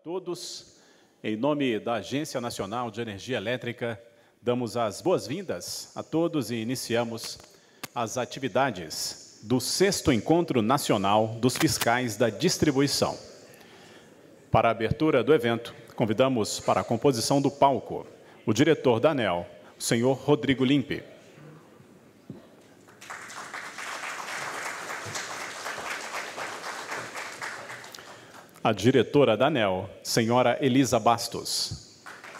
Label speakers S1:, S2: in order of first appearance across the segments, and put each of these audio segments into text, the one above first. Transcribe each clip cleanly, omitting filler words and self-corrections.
S1: Todos, em nome da Agência Nacional de Energia Elétrica, damos as boas-vindas a todos e iniciamos as atividades do 6º Encontro Nacional dos Fiscais da Distribuição. Para a abertura do evento, convidamos para a composição do palco o diretor da ANEEL, o senhor Rodrigo Limpe. A diretora da ANEEL, senhora Elisa Bastos.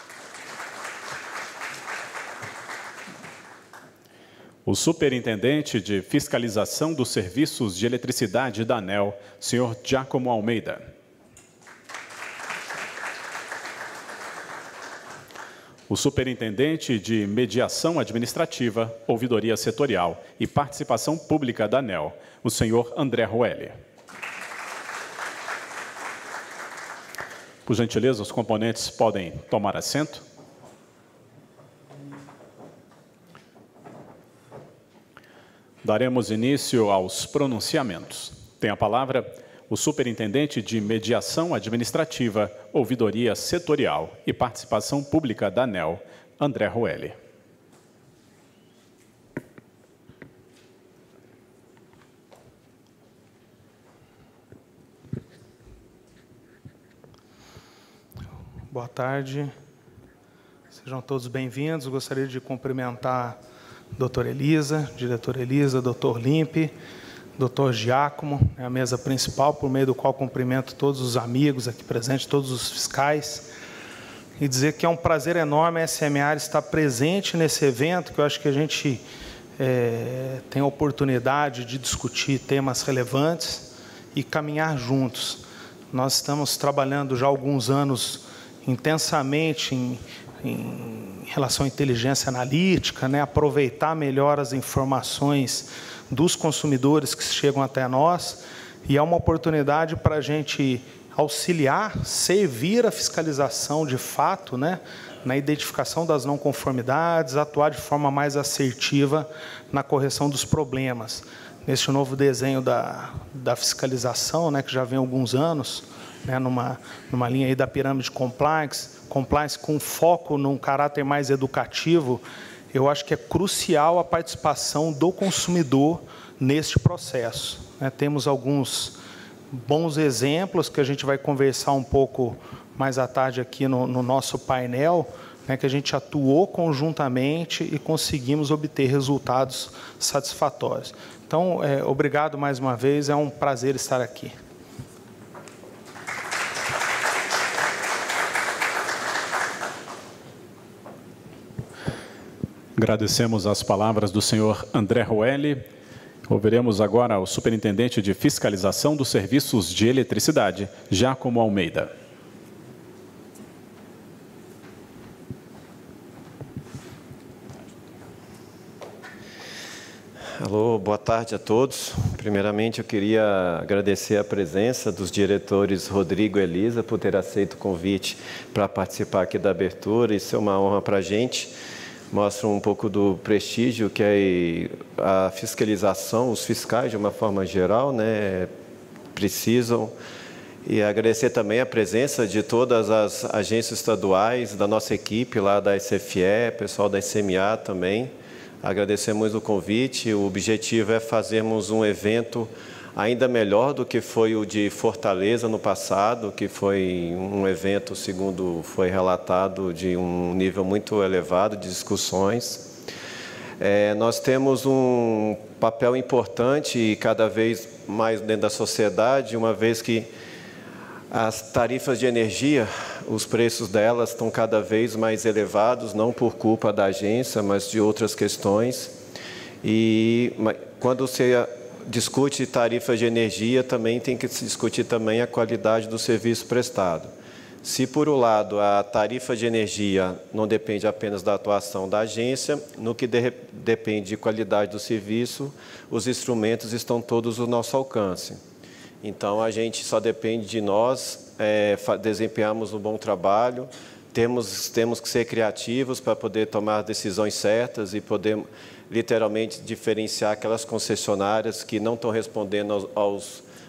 S1: O superintendente de fiscalização dos serviços de eletricidade da ANEEL, senhor Giacomo Almeida. O superintendente de mediação administrativa, ouvidoria setorial e participação pública da ANEEL, o senhor André Roelli. Por gentileza, os componentes podem tomar assento. Daremos início aos pronunciamentos. Tem a palavra o superintendente de mediação administrativa, ouvidoria setorial e participação pública da ANEEL, André Roelli.
S2: Boa tarde, sejam todos bem-vindos. Gostaria de cumprimentar a doutora Elisa, diretora Elisa, doutor Limpe, doutor Giacomo, a mesa principal, por meio do qual cumprimento todos os amigos aqui presentes, todos os fiscais, e dizer que é um prazer enorme a SMAR estar presente nesse evento, que eu acho que a gente tem a oportunidade de discutir temas relevantes e caminhar juntos. Nós estamos trabalhando já há alguns anos intensamente em relação à inteligência analítica, aproveitar melhor as informações dos consumidores que chegam até nós, e é uma oportunidade para a gente auxiliar, servir a fiscalização de fato, na identificação das não conformidades, atuar de forma mais assertiva na correção dos problemas. Neste novo desenho da fiscalização, que já vem há alguns anos, numa linha aí da pirâmide compliance com foco num caráter mais educativo, eu acho que é crucial a participação do consumidor neste processo. Temos alguns bons exemplos que a gente vai conversar um pouco mais à tarde aqui no nosso painel, que a gente atuou conjuntamente e conseguimos obter resultados satisfatórios. Então, obrigado mais uma vez, é um prazer estar aqui.
S1: Agradecemos as palavras do senhor André Roelli. Ouviremos agora o superintendente de fiscalização dos serviços de eletricidade, Giacomo Almeida.
S3: Alô, boa tarde a todos. Primeiramente, eu queria agradecer a presença dos diretores Rodrigo e Elisa por ter aceito o convite para participar aqui da abertura. Isso é uma honra para a gente. Mostra um pouco do prestígio que é a fiscalização, os fiscais, de uma forma geral, precisam. E agradecer também a presença de todas as agências estaduais, da nossa equipe lá da SFE, pessoal da SMA também. Agradecemos o convite. O objetivo é fazermos um evento ainda melhor do que foi o de Fortaleza no passado, que foi um evento, segundo foi relatado, de um nível muito elevado de discussões. Nós temos um papel importante e cada vez mais dentro da sociedade, uma vez que as tarifas de energia, os preços delas estão cada vez mais elevados, não por culpa da agência, mas de outras questões. E quando você discute tarifa de energia, também tem que se discutir também a qualidade do serviço prestado. Se, por um lado, a tarifa de energia não depende apenas da atuação da agência, no que depende de qualidade do serviço, os instrumentos estão todos ao nosso alcance. Então, a gente só depende de nós desempenharmos um bom trabalho, temos que ser criativos para poder tomar decisões certas e poder literalmente diferenciar aquelas concessionárias que não estão respondendo aos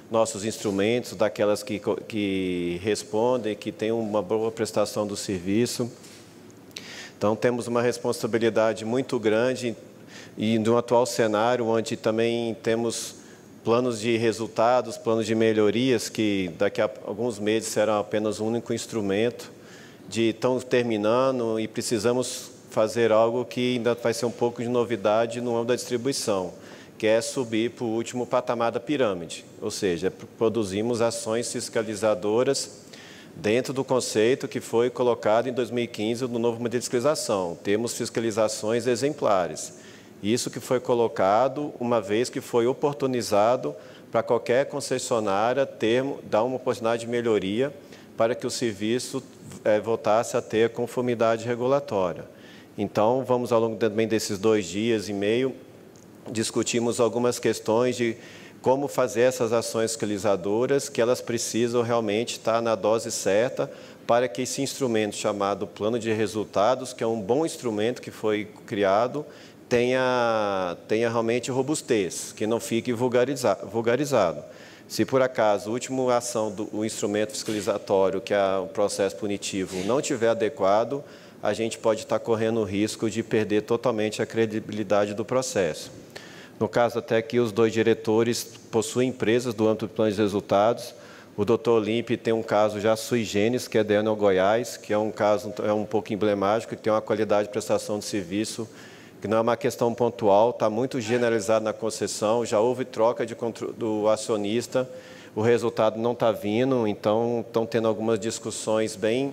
S3: nossos instrumentos, daquelas que respondem, que têm uma boa prestação do serviço. Então, temos uma responsabilidade muito grande e no atual cenário, onde também temos planos de resultados, planos de melhorias, que daqui a alguns meses serão apenas um único instrumento, estão terminando e precisamos fazer algo que ainda vai ser um pouco de novidade no âmbito da distribuição, que é subir para o último patamar da pirâmide, ou seja, produzimos ações fiscalizadoras dentro do conceito que foi colocado em 2015 no novo modelo de fiscalização. Temos fiscalizações exemplares. Isso que foi colocado, uma vez que foi oportunizado para qualquer concessionária dar uma oportunidade de melhoria para que o serviço voltasse a ter conformidade regulatória. Então, vamos, ao longo também desses 2 dias e meio, discutimos algumas questões de como fazer essas ações fiscalizadoras, que elas precisam realmente estar na dose certa para que esse instrumento chamado plano de resultados, que é um bom instrumento que foi criado, tenha realmente robustez, que não fique vulgarizado. Se, por acaso, a última ação do instrumento fiscalizatório, que é o processo punitivo, não estiver adequado, a gente pode estar correndo o risco de perder totalmente a credibilidade do processo. No caso, até que os 2 diretores possuem empresas do âmbito do plano de resultados. O Dr. Olímpio tem um caso já sui generis, que é da Enel Goiás, que é um caso um pouco emblemático, que tem uma qualidade de prestação de serviço que não é uma questão pontual, está muito generalizado na concessão, já houve troca do acionista, o resultado não está vindo, então estão tendo algumas discussões bem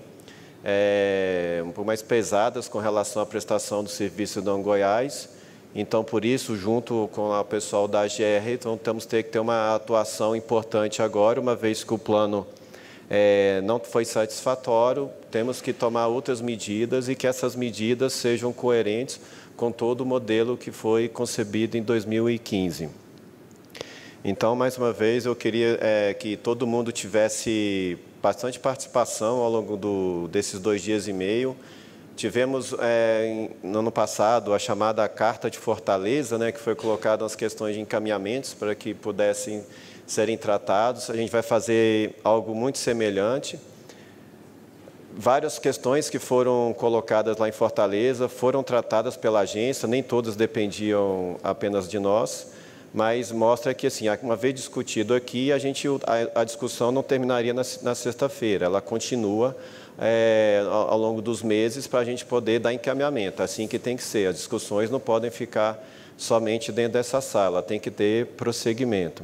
S3: um pouco mais pesadas com relação à prestação do serviço da Goiás. Então, por isso, junto com o pessoal da AGR, então, temos que ter uma atuação importante agora, uma vez que o plano não foi satisfatório, temos que tomar outras medidas e que essas medidas sejam coerentes com todo o modelo que foi concebido em 2015. Então, mais uma vez, eu queria que todo mundo tivesse bastante participação ao longo desses 2 dias e meio. Tivemos, no ano passado, a chamada Carta de Fortaleza, que foi colocada as questões de encaminhamentos para que pudessem serem tratados. A gente vai fazer algo muito semelhante. Várias questões que foram colocadas lá em Fortaleza foram tratadas pela agência, nem todas dependiam apenas de nós, mas mostra que, assim, uma vez discutido aqui, a discussão não terminaria na sexta-feira, ela continua ao longo dos meses para a gente poder dar encaminhamento, assim que tem que ser. As discussões não podem ficar somente dentro dessa sala, tem que ter prosseguimento.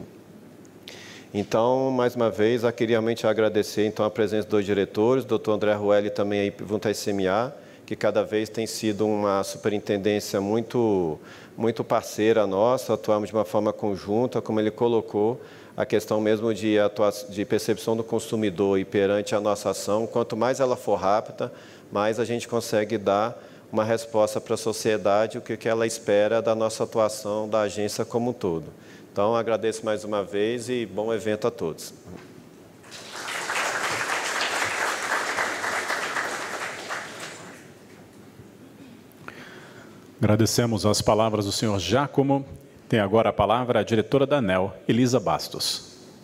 S3: Então, mais uma vez, eu queria realmente agradecer então, a presença dos 2 diretores, o doutor André Ruelli também aí junto à ICMA, que cada vez tem sido uma superintendência muito parceira nossa, atuamos de uma forma conjunta, como ele colocou, a questão mesmo de percepção do consumidor e perante a nossa ação, quanto mais ela for rápida, mais a gente consegue dar uma resposta para a sociedade, o que ela espera da nossa atuação, da agência como um todo. Então, agradeço mais uma vez e bom evento a todos.
S1: Agradecemos as palavras do senhor Giacomo. Tem agora a palavra a diretora da ANEEL, Elisa Bastos.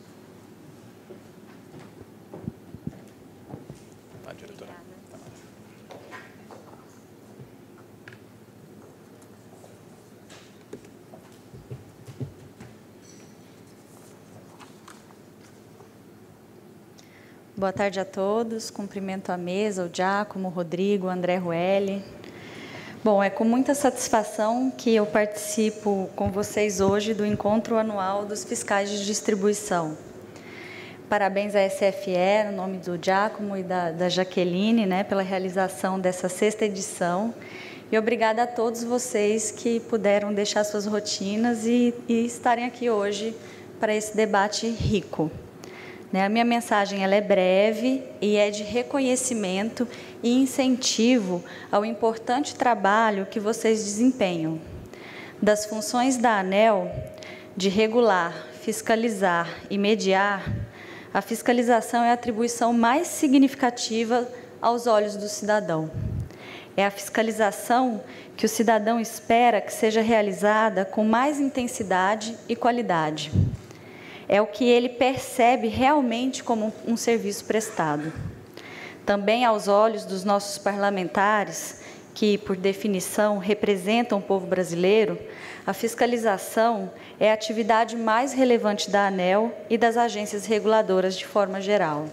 S4: Boa tarde a todos, cumprimento a mesa, o Giacomo, o Rodrigo, o André Ruelli. Bom, é com muita satisfação que eu participo com vocês hoje do Encontro Anual dos Fiscais de Distribuição. Parabéns à SFE, no nome do Giacomo e da Jaqueline, pela realização dessa 6ª edição. E obrigada a todos vocês que puderam deixar suas rotinas e estarem aqui hoje para esse debate rico. A minha mensagem ela é breve e é de reconhecimento e incentivo ao importante trabalho que vocês desempenham. Das funções da ANEEL de regular, fiscalizar e mediar, a fiscalização é a atribuição mais significativa aos olhos do cidadão. É a fiscalização que o cidadão espera que seja realizada com mais intensidade e qualidade. é o que ele percebe realmente como um serviço prestado. Também aos olhos dos nossos parlamentares, que, por definição, representam o povo brasileiro, a fiscalização é a atividade mais relevante da ANEEL e das agências reguladoras de forma geral.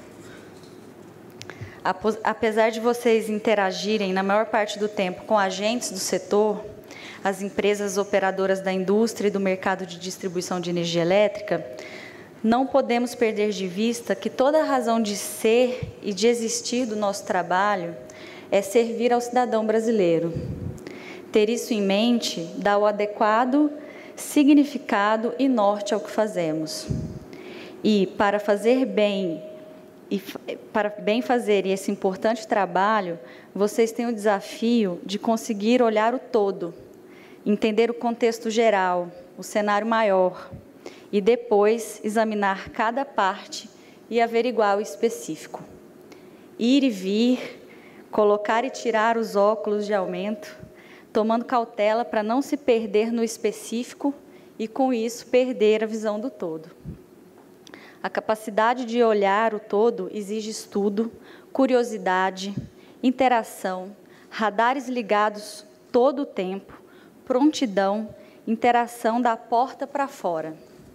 S4: Apesar de vocês interagirem, na maior parte do tempo, com agentes do setor, as empresas operadoras da indústria e do mercado de distribuição de energia elétrica, não podemos perder de vista que toda a razão de ser e de existir do nosso trabalho é servir ao cidadão brasileiro. Ter isso em mente dá o adequado significado e norte ao que fazemos. E para bem fazer esse importante trabalho, vocês têm o desafio de conseguir olhar o todo, entender o contexto geral, o cenário maior, e depois examinar cada parte e averiguar o específico. Ir e vir, colocar e tirar os óculos de aumento, tomando cautela para não se perder no específico e, com isso, perder a visão do todo. A capacidade de olhar o todo exige estudo, curiosidade, interação, radares ligados todo o tempo, prontidão, interação da porta para fora.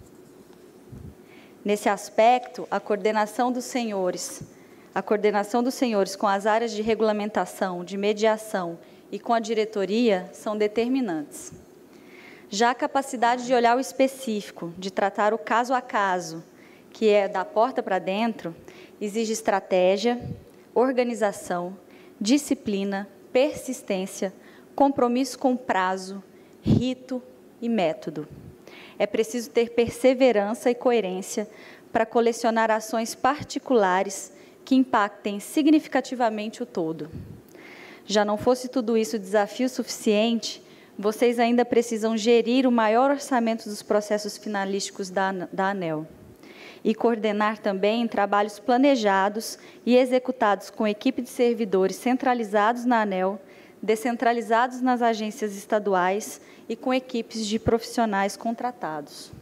S4: Nesse aspecto, a coordenação dos senhores com as áreas de regulamentação, de mediação e com a diretoria são determinantes. Já a capacidade de olhar o específico, de tratar o caso a caso, que é da porta para dentro, exige estratégia, organização, disciplina, persistência, compromisso com prazo, rito e método. É preciso ter perseverança e coerência para colecionar ações particulares que impactem significativamente o todo. Já não fosse tudo isso desafio suficiente, vocês ainda precisam gerir o maior orçamento dos processos finalísticos da ANEEL e coordenar também trabalhos planejados e executados com equipe de servidores centralizados na ANEEL, descentralizados nas agências estaduais e com equipes de profissionais contratados.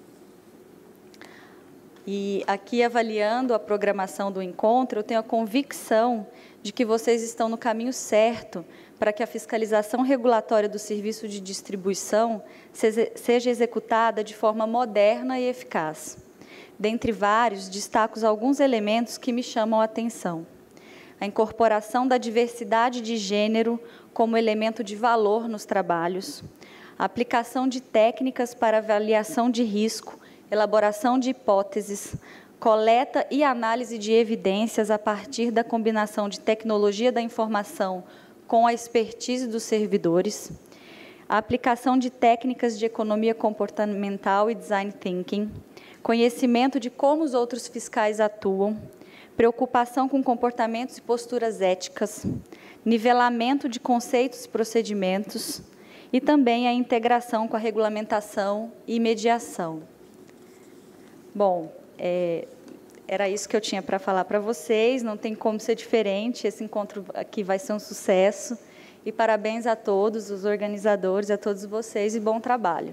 S4: E aqui, avaliando a programação do encontro, eu tenho a convicção de que vocês estão no caminho certo para que a fiscalização regulatória do serviço de distribuição seja executada de forma moderna e eficaz. Dentre vários, destaco alguns elementos que me chamam a atenção. A incorporação da diversidade de gênero como elemento de valor nos trabalhos, a aplicação de técnicas para avaliação de risco, elaboração de hipóteses, coleta e análise de evidências a partir da combinação de tecnologia da informação com a expertise dos servidores, a aplicação de técnicas de economia comportamental e design thinking, conhecimento de como os outros fiscais atuam, preocupação com comportamentos e posturas éticas, nivelamento de conceitos e procedimentos e também a integração com a regulamentação e mediação. Bom, era isso que eu tinha para falar para vocês, não tem como ser diferente, esse encontro aqui vai ser um sucesso. E parabéns a todos os organizadores, a todos vocês e bom trabalho.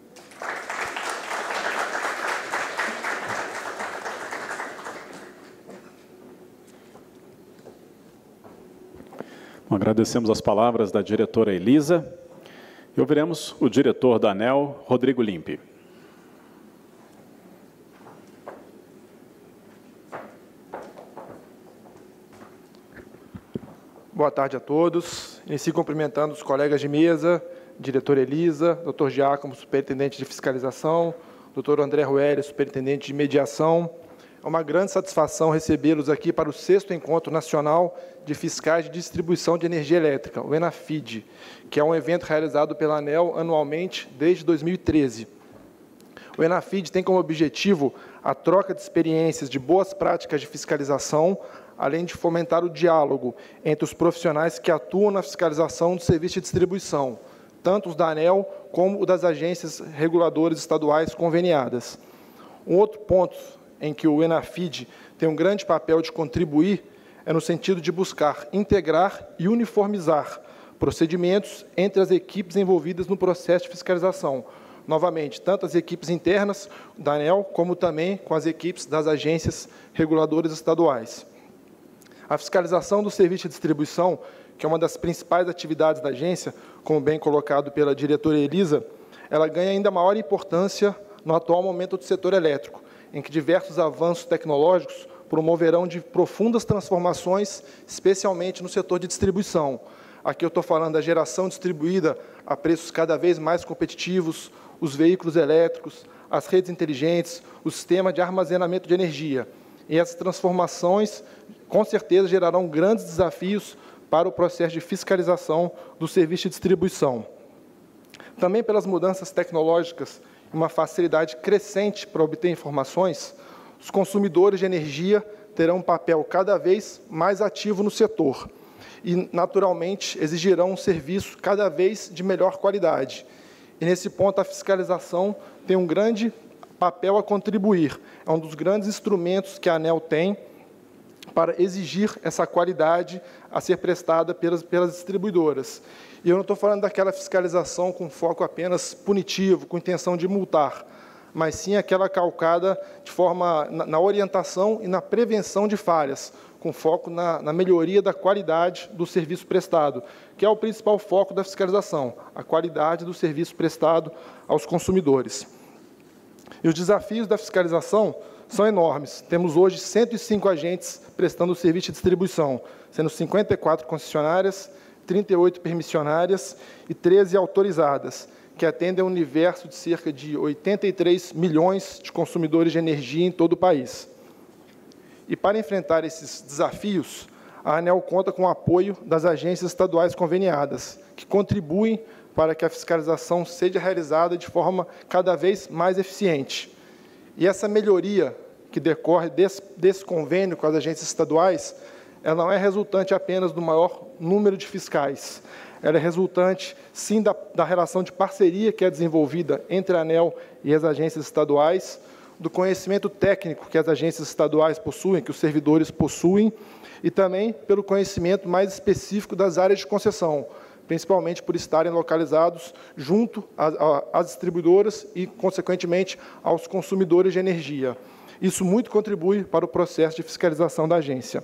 S1: Bom, agradecemos as palavras da diretora Elisa. E ouviremos o diretor da ANEEL, Rodrigo Limpe.
S5: Boa tarde a todos. Inicio cumprimentando os colegas de mesa, diretora Elisa, doutor Giacomo, superintendente de fiscalização, doutor André Rueli, superintendente de mediação. É uma grande satisfação recebê-los aqui para o 6º Encontro Nacional de Fiscais de Distribuição de Energia Elétrica, o ENAFID, que é um evento realizado pela ANEEL anualmente desde 2013. O ENAFID tem como objetivo a troca de experiências de boas práticas de fiscalização, além de fomentar o diálogo entre os profissionais que atuam na fiscalização do serviço de distribuição, tanto os da ANEEL como o das agências reguladoras estaduais conveniadas. Um outro ponto em que o ENAFID tem um grande papel de contribuir é no sentido de buscar integrar e uniformizar procedimentos entre as equipes envolvidas no processo de fiscalização, novamente, tanto as equipes internas da ANEEL, como também com as equipes das agências reguladoras estaduais. A fiscalização do serviço de distribuição, que é uma das principais atividades da agência, como bem colocado pela diretora Elisa, ela ganha ainda maior importância no atual momento do setor elétrico, em que diversos avanços tecnológicos promoverão de profundas transformações, especialmente no setor de distribuição. Aqui eu estou falando da geração distribuída a preços cada vez mais competitivos, os veículos elétricos, as redes inteligentes, o sistema de armazenamento de energia. E essas transformações, com certeza, gerarão grandes desafios para o processo de fiscalização do serviço de distribuição. Também pelas mudanças tecnológicas e uma facilidade crescente para obter informações, os consumidores de energia terão um papel cada vez mais ativo no setor e, naturalmente, exigirão um serviço cada vez de melhor qualidade. E, nesse ponto, a fiscalização tem um grande papel a contribuir. É um dos grandes instrumentos que a ANEEL tem para exigir essa qualidade a ser prestada pelas distribuidoras. E eu não estou falando daquela fiscalização com foco apenas punitivo, com intenção de multar, mas sim aquela calcada de forma na orientação e na prevenção de falhas, com foco na melhoria da qualidade do serviço prestado, que é o principal foco da fiscalização, a qualidade do serviço prestado aos consumidores. E os desafios da fiscalização são enormes. Temos hoje 105 agentes prestando o serviço de distribuição, sendo 54 concessionárias, 38 permissionárias e 13 autorizadas, que atendem a um universo de cerca de 83 milhões de consumidores de energia em todo o país. E para enfrentar esses desafios, a ANEEL conta com o apoio das agências estaduais conveniadas, que contribuem para que a fiscalização seja realizada de forma cada vez mais eficiente. E essa melhoria que decorre desse convênio com as agências estaduais, ela não é resultante apenas do maior número de fiscais. Ela é resultante, sim, da relação de parceria que é desenvolvida entre a ANEEL e as agências estaduais, do conhecimento técnico que as agências estaduais possuem, que os servidores possuem, e também pelo conhecimento mais específico das áreas de concessão, principalmente por estarem localizados junto às distribuidoras e, consequentemente, aos consumidores de energia. Isso muito contribui para o processo de fiscalização da agência.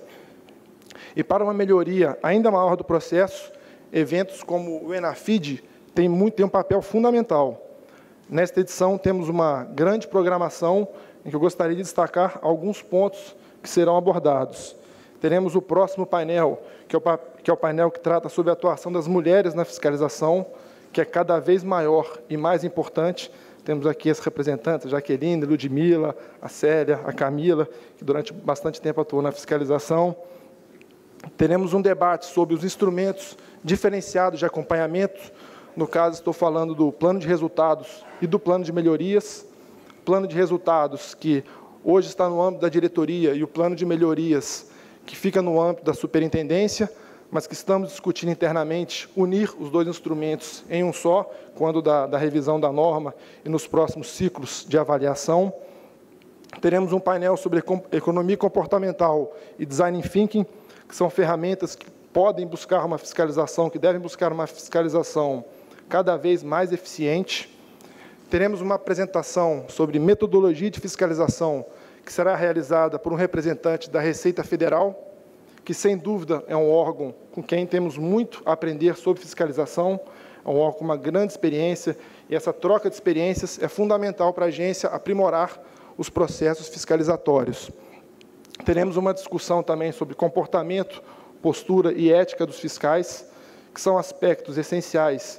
S5: E para uma melhoria ainda maior do processo, eventos como o Enafid têm um papel fundamental. Nesta edição, temos uma grande programação em que eu gostaria de destacar alguns pontos que serão abordados. Teremos o próximo painel, que é o painel que trata sobre a atuação das mulheres na fiscalização, que é cada vez maior e mais importante. Temos aqui as representantes, Jaqueline, Ludmila, a Célia, a Camila, que durante bastante tempo atuou na fiscalização. Teremos um debate sobre os instrumentos diferenciados de acompanhamento. No caso, estou falando do plano de resultados e do plano de melhorias. Plano de resultados, que hoje está no âmbito da diretoria, e o plano de melhorias, que fica no âmbito da superintendência, mas que estamos discutindo internamente unir os dois instrumentos em um só, quando da revisão da norma e nos próximos ciclos de avaliação. Teremos um painel sobre economia comportamental e design thinking, que são ferramentas que podem buscar uma fiscalização, que devem buscar uma fiscalização cada vez mais eficiente. Teremos uma apresentação sobre metodologia de fiscalização, que será realizada por um representante da Receita Federal, que, sem dúvida, é um órgão com quem temos muito a aprender sobre fiscalização, é um órgão com uma grande experiência, e essa troca de experiências é fundamental para a agência aprimorar os processos fiscalizatórios. Teremos uma discussão também sobre comportamento, postura e ética dos fiscais, que são aspectos essenciais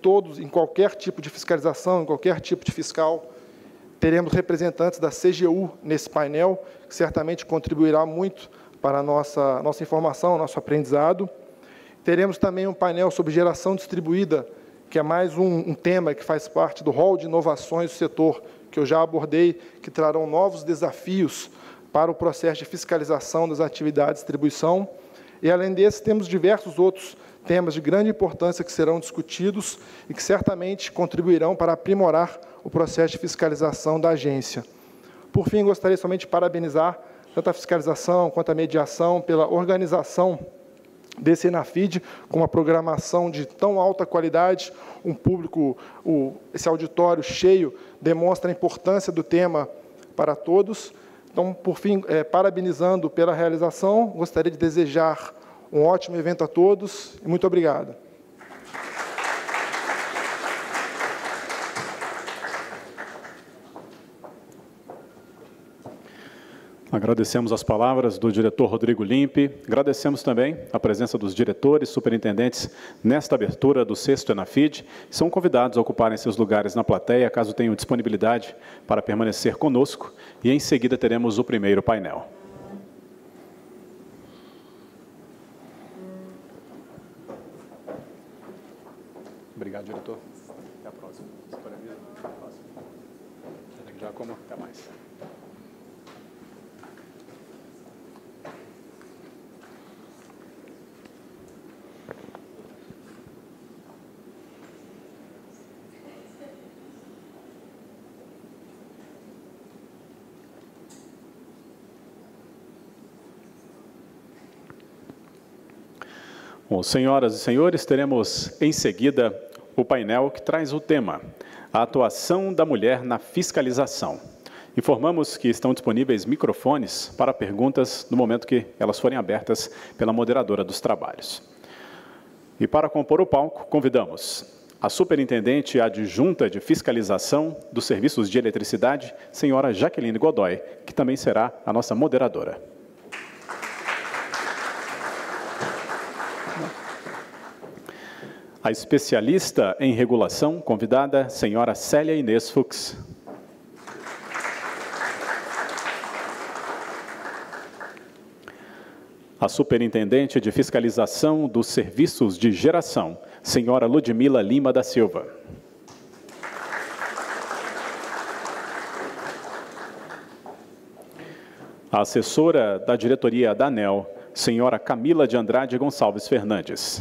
S5: em qualquer tipo de fiscalização, em qualquer tipo de fiscal. Teremos representantes da CGU nesse painel, que certamente contribuirá muito para a nossa informação, nosso aprendizado. Teremos também um painel sobre geração distribuída, que é mais um tema que faz parte do rol de inovações do setor, que eu já abordei, que trarão novos desafios para o processo de fiscalização das atividades de distribuição. E, além desse, temos diversos outros temas de grande importância que serão discutidos e que certamente contribuirão para aprimorar o processo de fiscalização da agência. Por fim, gostaria somente de parabenizar tanto a fiscalização quanto a mediação pela organização desse Enafid, com uma programação de tão alta qualidade, um público, esse auditório cheio, demonstra a importância do tema para todos. Então, por fim, parabenizando pela realização, gostaria de desejar um ótimo evento a todos e muito obrigado.
S1: Agradecemos as palavras do diretor Rodrigo Limpe, agradecemos também a presença dos diretores, superintendentes nesta abertura do 6º Enafid. São convidados a ocuparem seus lugares na plateia, caso tenham disponibilidade para permanecer conosco, e em seguida teremos o primeiro painel. Obrigado, diretor. Até a próxima. Giacomo, até mais. Bom, senhoras e senhores, teremos em seguida o painel que traz o tema: a atuação da mulher na fiscalização. Informamos que estão disponíveis microfones para perguntas no momento que elas forem abertas pela moderadora dos trabalhos. E para compor o palco, convidamos a superintendente adjunta de fiscalização dos serviços de eletricidade, senhora Jaqueline Godoy, que também será a nossa moderadora. A especialista em regulação, convidada, senhora Célia Inês Fux. A superintendente de fiscalização dos serviços de geração, senhora Ludmila Lima da Silva. A assessora da diretoria da ANEEL, senhora Camila de Andrade Gonçalves Fernandes.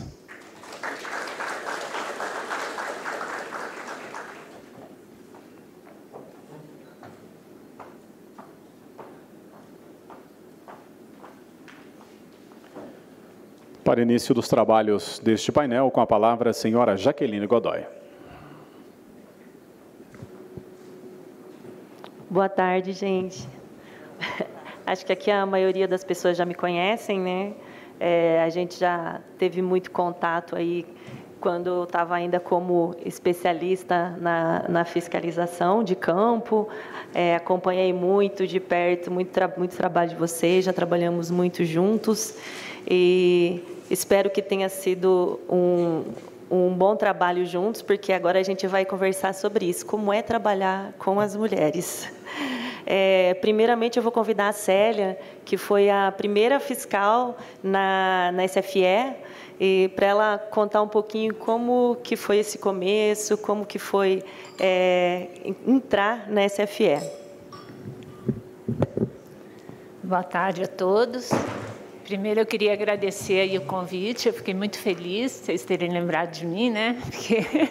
S1: Para início dos trabalhos deste painel, com a palavra a senhora Jaqueline Godoy.
S6: Boa tarde, gente. Acho que aqui a maioria das pessoas já me conhecem, né? A gente já teve muito contato aí quando eu estava ainda como especialista na fiscalização de campo. Acompanhei muito de perto, muito trabalho de vocês, já trabalhamos muito juntos. E espero que tenha sido um bom trabalho juntos, porque agora a gente vai conversar sobre isso, como é trabalhar com as mulheres. Primeiramente, eu vou convidar a Célia, que foi a primeira fiscal na SFE, e para ela contar um pouquinho como que foi esse começo, como que foi entrar na SFE.
S7: Boa tarde a todos. Primeiro, eu queria agradecer aí o convite. Eu fiquei muito feliz de vocês terem lembrado de mim, né? Porque...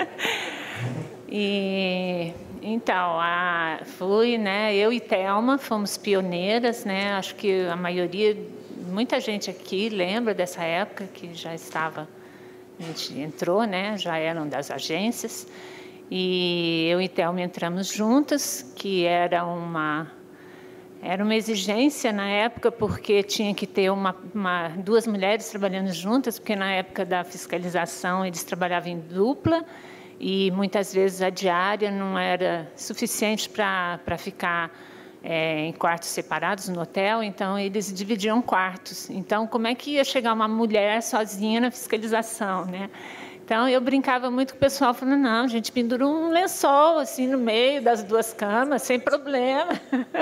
S7: Então, fui, né? Eu e Thelma fomos pioneiras, né? Acho que a maioria, muita gente aqui lembra dessa época que já estava, a gente entrou, né? Já eram das agências. E eu e Thelma entramos juntas, que era uma exigência na época, porque tinha que ter duas mulheres trabalhando juntas, porque na época da fiscalização eles trabalhavam em dupla e muitas vezes a diária não era suficiente para ficar em quartos separados no hotel, então eles dividiam quartos. Então, como é que ia chegar uma mulher sozinha na fiscalização, né? Então, eu brincava muito com o pessoal, falando, não, a gente pendura um lençol assim no meio das duas camas, sem problema.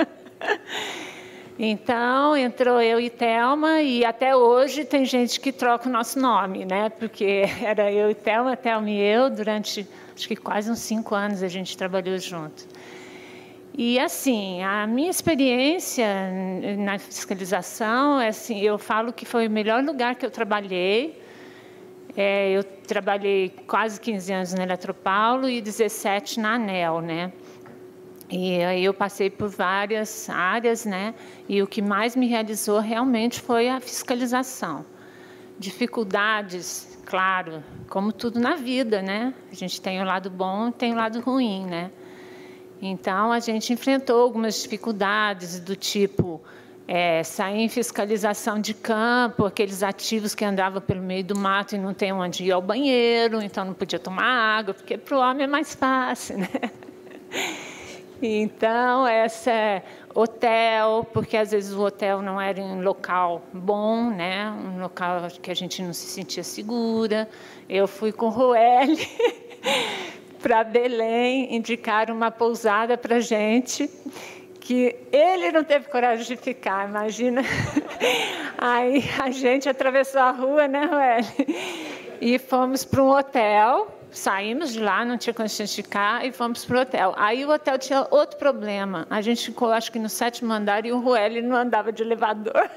S7: Então, entrou eu e Thelma, e até hoje tem gente que troca o nosso nome, né? Porque era eu e Thelma e eu, durante, acho que quase uns 5 anos a gente trabalhou junto. E, assim, a minha experiência na fiscalização, assim, eu falo que foi o melhor lugar que eu trabalhei. Eu trabalhei quase 15 anos na Eletropaulo e 17 na ANEEL, né? E aí eu passei por várias áreas, né? E o que mais me realizou realmente foi a fiscalização. dificuldades, claro, como tudo na vida, né? A gente tem o lado bom e tem o lado ruim, né? Então, a gente enfrentou algumas dificuldades do tipo sair em fiscalização de campo, aqueles ativos que andavam pelo meio do mato e não tem onde ir ao banheiro, então não podia tomar água, porque para o homem é mais fácil, né? Então, hotel, porque às vezes o hotel não era em um local bom, né? Um local que a gente não se sentia segura. Eu fui com o Rueli para Belém, indicaram uma pousada para a gente, que ele não teve coragem de ficar, imagina. Aí a gente atravessou a rua, né, Rueli? E fomos para um hotel, saímos de lá, não tinha condição de ficar, e fomos para o hotel. Aí o hotel tinha outro problema, a gente ficou, acho que no 7º andar, e o Rueli não andava de elevador.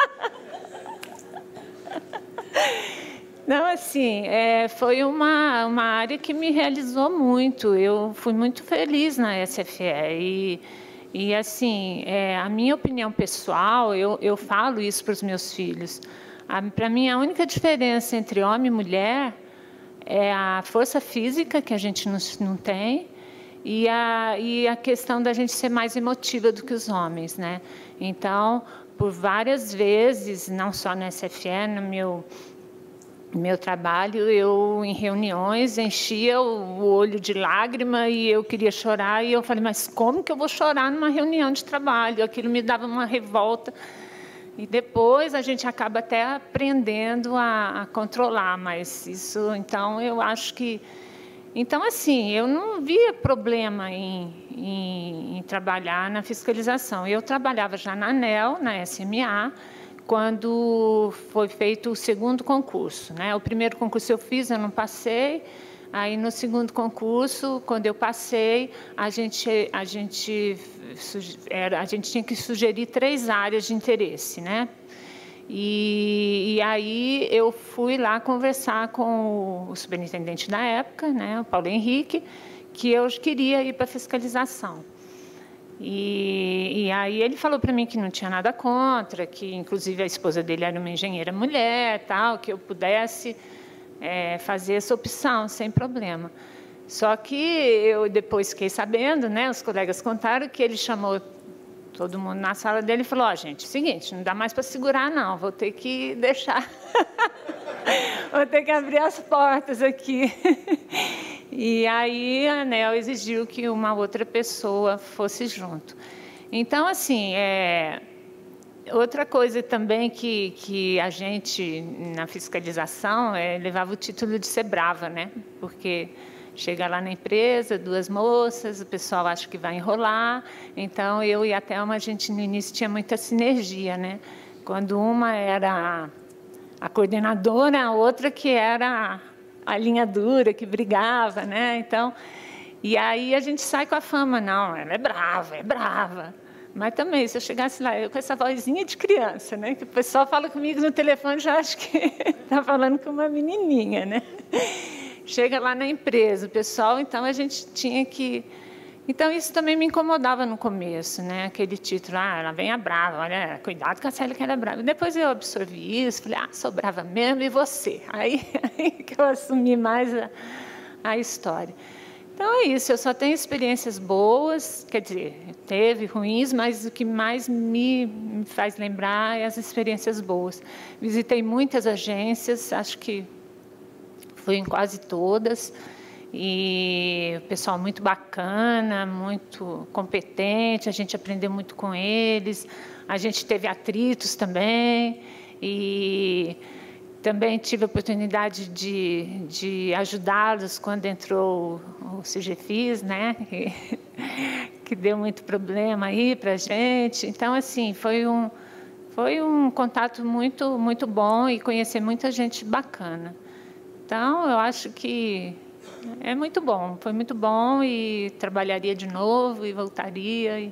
S7: Não, assim, foi uma área que me realizou muito. Eu fui muito feliz na SFE. E assim, a minha opinião pessoal, eu falo isso para os meus filhos. Para mim, a única diferença entre homem e mulher é a força física, que a gente não tem, e a questão da gente ser mais emotiva do que os homens, né? Então, por várias vezes, não só na SFE, no meu trabalho, eu, em reuniões, enchia o olho de lágrima e eu queria chorar. E eu falei, mas como que eu vou chorar numa reunião de trabalho? Aquilo me dava uma revolta. E depois a gente acaba até aprendendo a controlar, mas isso, então, eu acho que... Então, assim, eu não via problema em trabalhar na fiscalização. Eu trabalhava já na ANEEL, na SMA, quando foi feito o 2º concurso, né? O primeiro concurso eu fiz, eu não passei. Aí, no 2º concurso, quando eu passei, a gente tinha que sugerir 3 áreas de interesse, né? E aí eu fui lá conversar com o superintendente da época, né, o Paulo Henrique, que eu queria ir para a fiscalização. E aí ele falou para mim que não tinha nada contra, que inclusive a esposa dele era uma engenheira mulher, tal, que eu pudesse fazer essa opção sem problema. Só que eu depois fiquei sabendo, né, os colegas contaram que ele chamou todo mundo na sala dele e falou, gente, seguinte, não dá mais para segurar não, vou ter que deixar, vou ter que abrir as portas aqui. E aí a ANEEL exigiu que uma outra pessoa fosse junto. Então, assim, outra coisa também que a gente, na fiscalização, levava o título de ser brava, né? Porque chega lá na empresa, 2 moças, o pessoal acha que vai enrolar. Então, eu e a Thelma, a gente no início tinha muita sinergia, né? Quando uma era a coordenadora, a outra que era a linha dura, que brigava, né? Então, e aí a gente sai com a fama, não, ela é brava. Mas também, se eu chegasse lá, eu com essa vozinha de criança, né? Que o pessoal fala comigo no telefone, já acho que está falando com uma menininha, né? Chega lá na empresa, o pessoal, então a gente tinha que... Então, isso também me incomodava no começo, né? Aquele título, ela vem a brava, olha, cuidado com a Célia que ela é brava. Depois eu absorvi isso, falei, sou brava mesmo, e você? Aí que eu assumi mais a história. Então, é isso, eu só tenho experiências boas, quer dizer, teve ruins, mas o que mais me faz lembrar é as experiências boas. Visitei muitas agências, acho que fui em quase todas, e o pessoal muito bacana, muito competente, a gente aprendeu muito com eles, a gente teve atritos também, e também tive a oportunidade de ajudá-los quando entrou o CGFIS, né, que deu muito problema aí para a gente. Então, assim, foi um contato muito, muito bom e conhecer muita gente bacana. Então, eu acho que é muito bom, foi muito bom e trabalharia de novo e voltaria.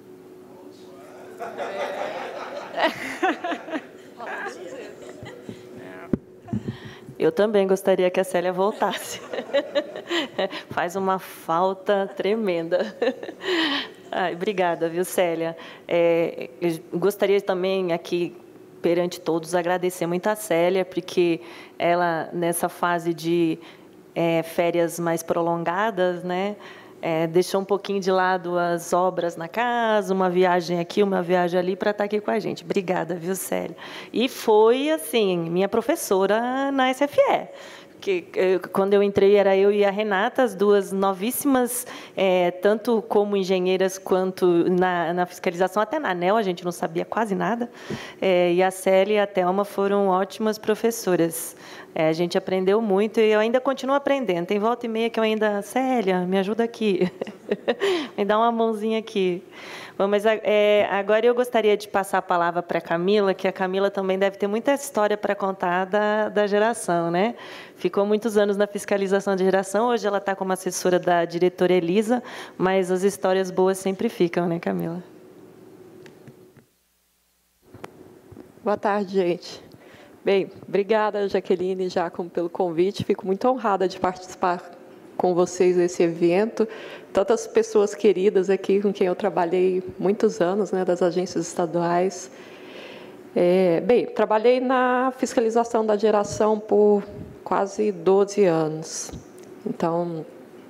S6: Eu também gostaria que a Célia voltasse. Faz uma falta tremenda. Obrigada, viu, Célia? Eu gostaria também aqui perante todos, agradecer muito a Célia, porque ela, nessa fase de férias mais prolongadas, né, deixou um pouquinho de lado as obras na casa, uma viagem aqui, uma viagem ali, para estar aqui com a gente. Obrigada, viu, Célia? E foi, assim, minha professora na SFE. Que, quando eu entrei, era eu e a Renata, as duas novíssimas, tanto como engenheiras quanto na fiscalização, até na ANEEL, a gente não sabia quase nada. E a Célia e a Thelma foram ótimas professoras. A gente aprendeu muito e eu ainda continuo aprendendo. Tem volta e meia que eu ainda... Célia, me ajuda aqui. Me dá uma mãozinha aqui. Bom, mas agora eu gostaria de passar a palavra para a Camila, que a Camila também deve ter muita história para contar da geração, né? Ficou muitos anos na fiscalização de geração, hoje ela está como assessora da diretora Elisa, mas as histórias boas sempre ficam, né, Camila?
S8: Boa tarde, gente. Bem, obrigada, Jaqueline e Giacomo, pelo convite. Fico muito honrada de participar com vocês desse evento. Tantas pessoas queridas aqui com quem eu trabalhei muitos anos, né, das agências estaduais. Bem, trabalhei na fiscalização da geração por quase 12 anos. Então,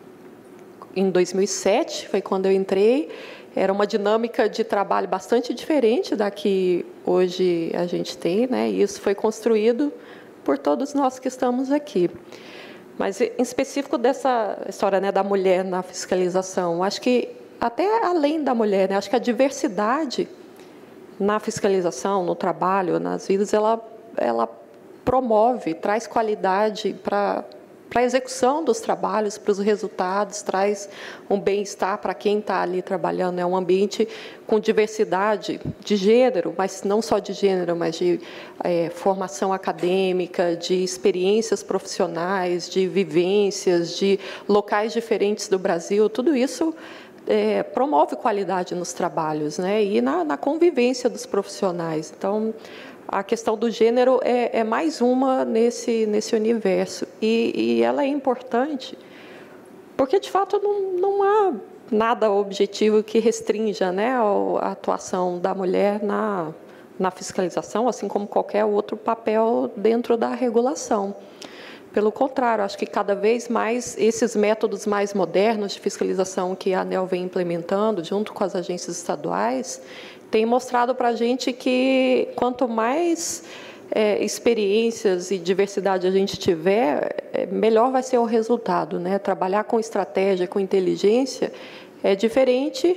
S8: em 2007, foi quando eu entrei. Era uma dinâmica de trabalho bastante diferente da que hoje a gente tem, né? E isso foi construído por todos nós que estamos aqui. Mas, em específico dessa história, né, da mulher na fiscalização, acho que, até além da mulher, né, acho que a diversidade na fiscalização, no trabalho, nas vidas, ela promove, traz qualidade para a execução dos trabalhos, para os resultados, traz um bem-estar para quem está ali trabalhando. É um ambiente com diversidade de gênero, mas não só de gênero, mas de formação acadêmica, de experiências profissionais, de vivências, de locais diferentes do Brasil. Tudo isso promove qualidade nos trabalhos, né? E na convivência dos profissionais. Então, a questão do gênero é mais uma nesse universo. E ela é importante porque, de fato, não há nada objetivo que restrinja, né, a atuação da mulher na fiscalização, assim como qualquer outro papel dentro da regulação. Pelo contrário, acho que cada vez mais esses métodos mais modernos de fiscalização que a ANEEL vem implementando, junto com as agências estaduais, tem mostrado para a gente que quanto mais experiências e diversidade a gente tiver, melhor vai ser o resultado, né? Trabalhar com estratégia, com inteligência, é diferente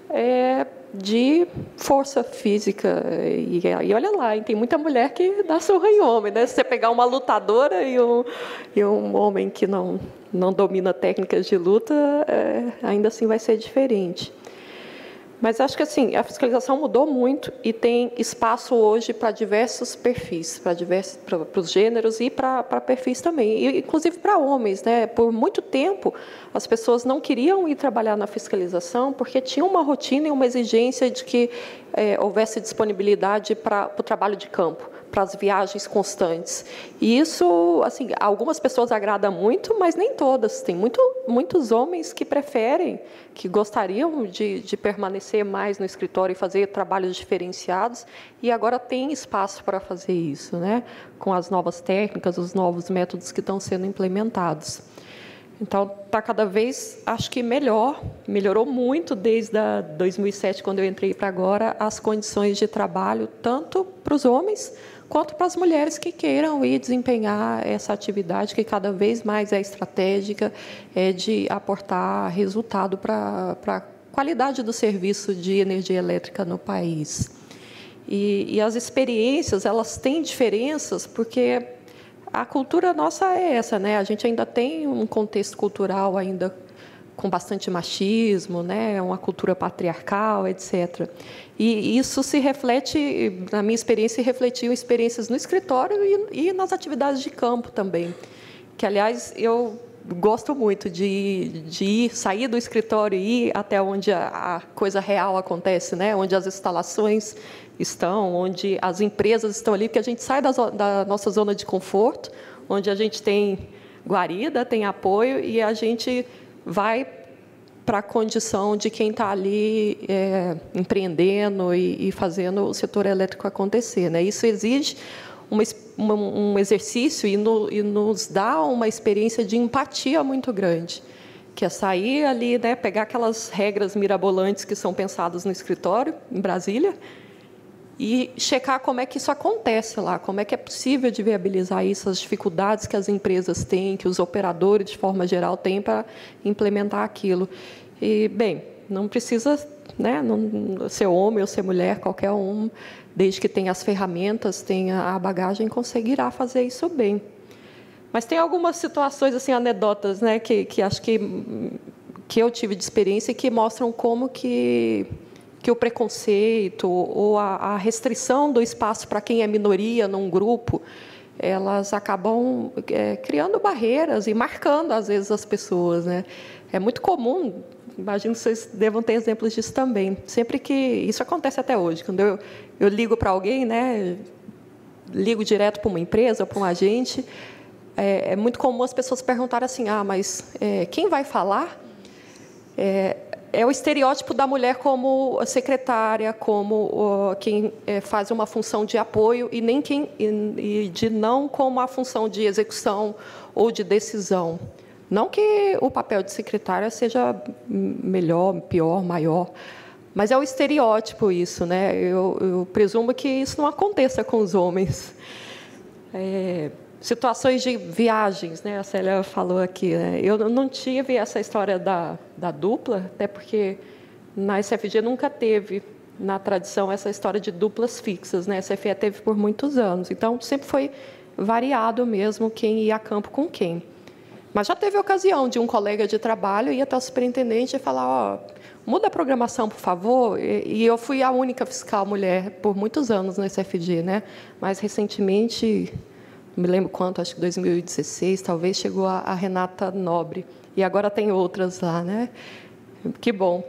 S8: de força física. E olha lá, tem muita mulher que dá surra em homem, né? Se você pegar uma lutadora e um homem que não domina técnicas de luta, ainda assim vai ser diferente. Mas acho que assim, a fiscalização mudou muito e tem espaço hoje para diversos perfis, para os gêneros e para perfis também, e, inclusive para homens, né? Por muito tempo, as pessoas não queriam ir trabalhar na fiscalização porque tinha uma rotina e uma exigência de que houvesse disponibilidade para o trabalho de campo, para as viagens constantes. E isso, assim, algumas pessoas agrada muito, mas nem todas. Tem muitos homens que preferem, que gostariam de permanecer mais no escritório e fazer trabalhos diferenciados, e agora tem espaço para fazer isso, né? Com as novas técnicas, os novos métodos que estão sendo implementados. Então, está cada vez, acho que melhorou muito desde 2007, quando eu entrei, para agora, as condições de trabalho, tanto para os homens quanto para as mulheres que queiram ir desempenhar essa atividade, que cada vez mais é estratégica, de aportar resultado para a qualidade do serviço de energia elétrica no país. E as experiências, elas têm diferenças, porque a cultura nossa é essa, né? A gente ainda tem um contexto cultural ainda com bastante machismo, né? Uma cultura patriarcal, etc. E isso se reflete, na minha experiência, refletiu experiências no escritório e nas atividades de campo também. Que, aliás, eu gosto muito de sair do escritório e ir até onde a coisa real acontece, né? Onde as instalações estão, onde as empresas estão ali, porque a gente sai da nossa zona de conforto, onde a gente tem guarida, tem apoio, e a gente vai para a condição de quem está ali empreendendo e fazendo o setor elétrico acontecer, né? Isso exige um exercício e nos dá uma experiência de empatia muito grande, que é sair ali, né, pegar aquelas regras mirabolantes que são pensadas no escritório, em Brasília, e checar como é que isso acontece lá, como é que é possível de viabilizar isso, as dificuldades que as empresas têm, que os operadores, de forma geral, têm para implementar aquilo. E, bem, não precisa, né, ser homem ou ser mulher, qualquer um, desde que tenha as ferramentas, tenha a bagagem, conseguirá fazer isso bem. Mas tem algumas situações, assim, anedotas, né, que acho que eu tive de experiência e que mostram como que o preconceito ou a restrição do espaço para quem é minoria num grupo, elas acabam criando barreiras e marcando, às vezes, as pessoas, né? É muito comum, imagino que vocês devam ter exemplos disso também. Sempre que... Isso acontece até hoje. Quando eu ligo para alguém, né, ligo direto para uma empresa, para um agente, é muito comum as pessoas perguntarem assim, mas quem vai falar? É o estereótipo da mulher como secretária, como quem faz uma função de apoio e não como a função de execução ou de decisão. Não que o papel de secretária seja melhor, pior, maior, mas é o estereótipo isso, né? Eu presumo que isso não aconteça com os homens. Situações de viagens, né? A Célia falou aqui, né? Eu não tive essa história da dupla, até porque na SFG nunca teve, na tradição, essa história de duplas fixas, né? A SFE teve por muitos anos, então sempre foi variado mesmo quem ia a campo com quem. Mas já teve a ocasião de um colega de trabalho ir até o superintendente e falar, muda a programação, por favor. E eu fui a única fiscal mulher por muitos anos no SFG, né? Mas recentemente, não me lembro quanto, acho que 2016, talvez, chegou a Renata Nobre. E agora tem outras lá, né? Que bom.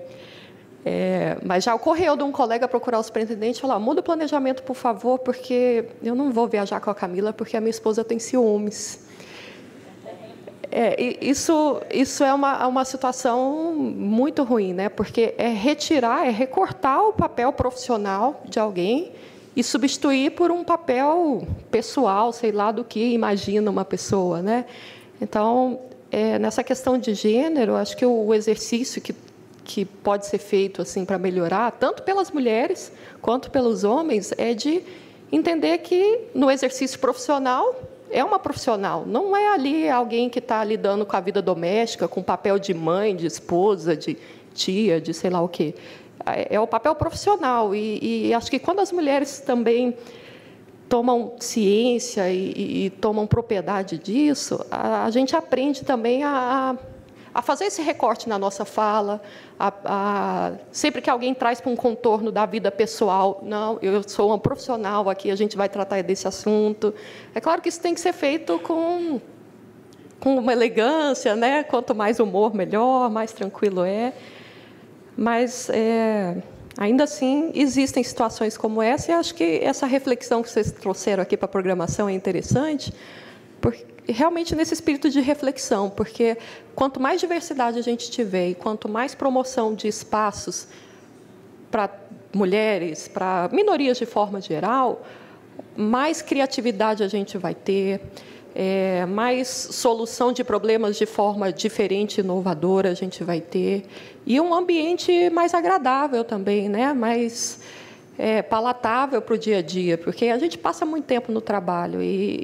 S8: Mas já ocorreu de um colega procurar o superintendente e falar, muda o planejamento, por favor, porque eu não vou viajar com a Camila, porque a minha esposa tem ciúmes. Isso é uma situação muito ruim, né? Porque recortar o papel profissional de alguém e substituir por um papel pessoal, sei lá do que imagina uma pessoa, né? Então, nessa questão de gênero, acho que o exercício que pode ser feito assim para melhorar, tanto pelas mulheres quanto pelos homens, é de entender que no exercício profissional é uma profissional, não é ali alguém que está lidando com a vida doméstica, com o papel de mãe, de esposa, de tia, de sei lá o quê. É o papel profissional. E acho que quando as mulheres também tomam ciência e tomam propriedade disso, a gente aprende também a fazer esse recorte na nossa fala, sempre que alguém traz para um contorno da vida pessoal, não, eu sou uma profissional aqui, a gente vai tratar desse assunto. É claro que isso tem que ser feito com uma elegância, né? Quanto mais humor, melhor, mais tranquilo é. Mas, ainda assim, existem situações como essa, e acho que essa reflexão que vocês trouxeram aqui para a programação é interessante, porque realmente nesse espírito de reflexão, porque quanto mais diversidade a gente tiver e quanto mais promoção de espaços para mulheres, para minorias de forma geral, mais criatividade a gente vai ter, mais solução de problemas de forma diferente, inovadora a gente vai ter, e um ambiente mais agradável também, né? Mais palatável para o dia a dia, porque a gente passa muito tempo no trabalho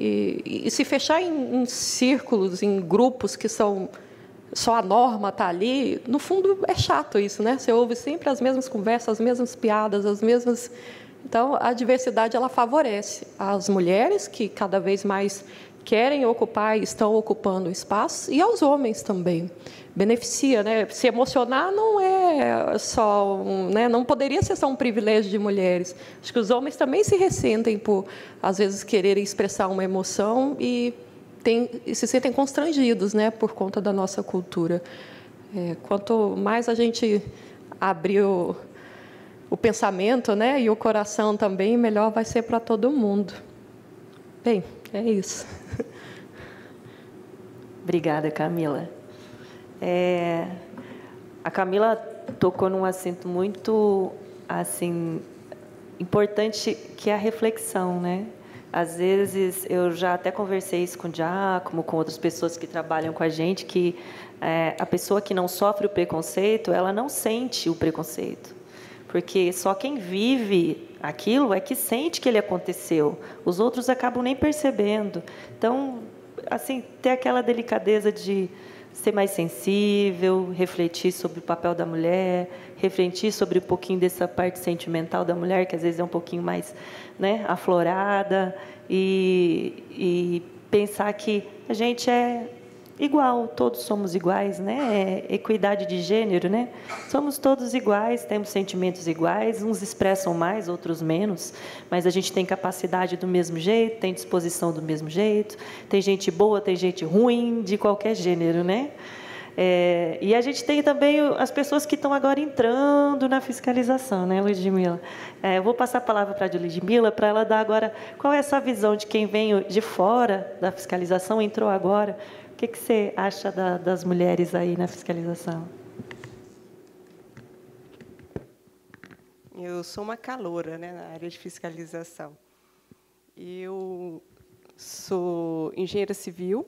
S8: e se fechar em círculos, em grupos que são só a norma está ali, no fundo é chato isso, né? Você ouve sempre as mesmas conversas, as mesmas piadas, as mesmas. Então a diversidade ela favorece as mulheres que cada vez mais querem ocupar e estão ocupando espaço, e aos homens também. Beneficia, né? Se emocionar não é só não poderia ser só um privilégio de mulheres. Acho que os homens também se ressentem por, às vezes, quererem expressar uma emoção e se sentem constrangidos, né, por conta da nossa cultura. Quanto mais a gente abrir o pensamento, né, e o coração também, melhor vai ser para todo mundo. Bem, é isso.
S6: Obrigada, Camila. A Camila tocou num assunto muito assim importante, que é a reflexão, né? Às vezes, eu já até conversei isso com o Giacomo, com outras pessoas que trabalham com a gente, que a pessoa que não sofre o preconceito, ela não sente o preconceito. Porque só quem vive aquilo é que sente que ele aconteceu. Os outros acabam nem percebendo. Então, assim, ter aquela delicadeza de ser mais sensível, refletir sobre o papel da mulher, refletir sobre um pouquinho dessa parte sentimental da mulher, que às vezes é um pouquinho mais, né, aflorada, e pensar que a gente é igual, todos somos iguais, né? É equidade de gênero, né? Somos todos iguais, temos sentimentos iguais, uns expressam mais, outros menos, mas a gente tem capacidade do mesmo jeito, tem disposição do mesmo jeito, tem gente boa, tem gente ruim, de qualquer gênero, né? E a gente tem também as pessoas que estão agora entrando na fiscalização, né, Ludmila? Eu vou passar a palavra para a Ludmila, para ela dar agora qual é essa visão de quem vem de fora da fiscalização, entrou agora. O que você acha das mulheres aí na fiscalização?
S9: Eu sou uma caloura, né, na área de fiscalização. Eu sou engenheira civil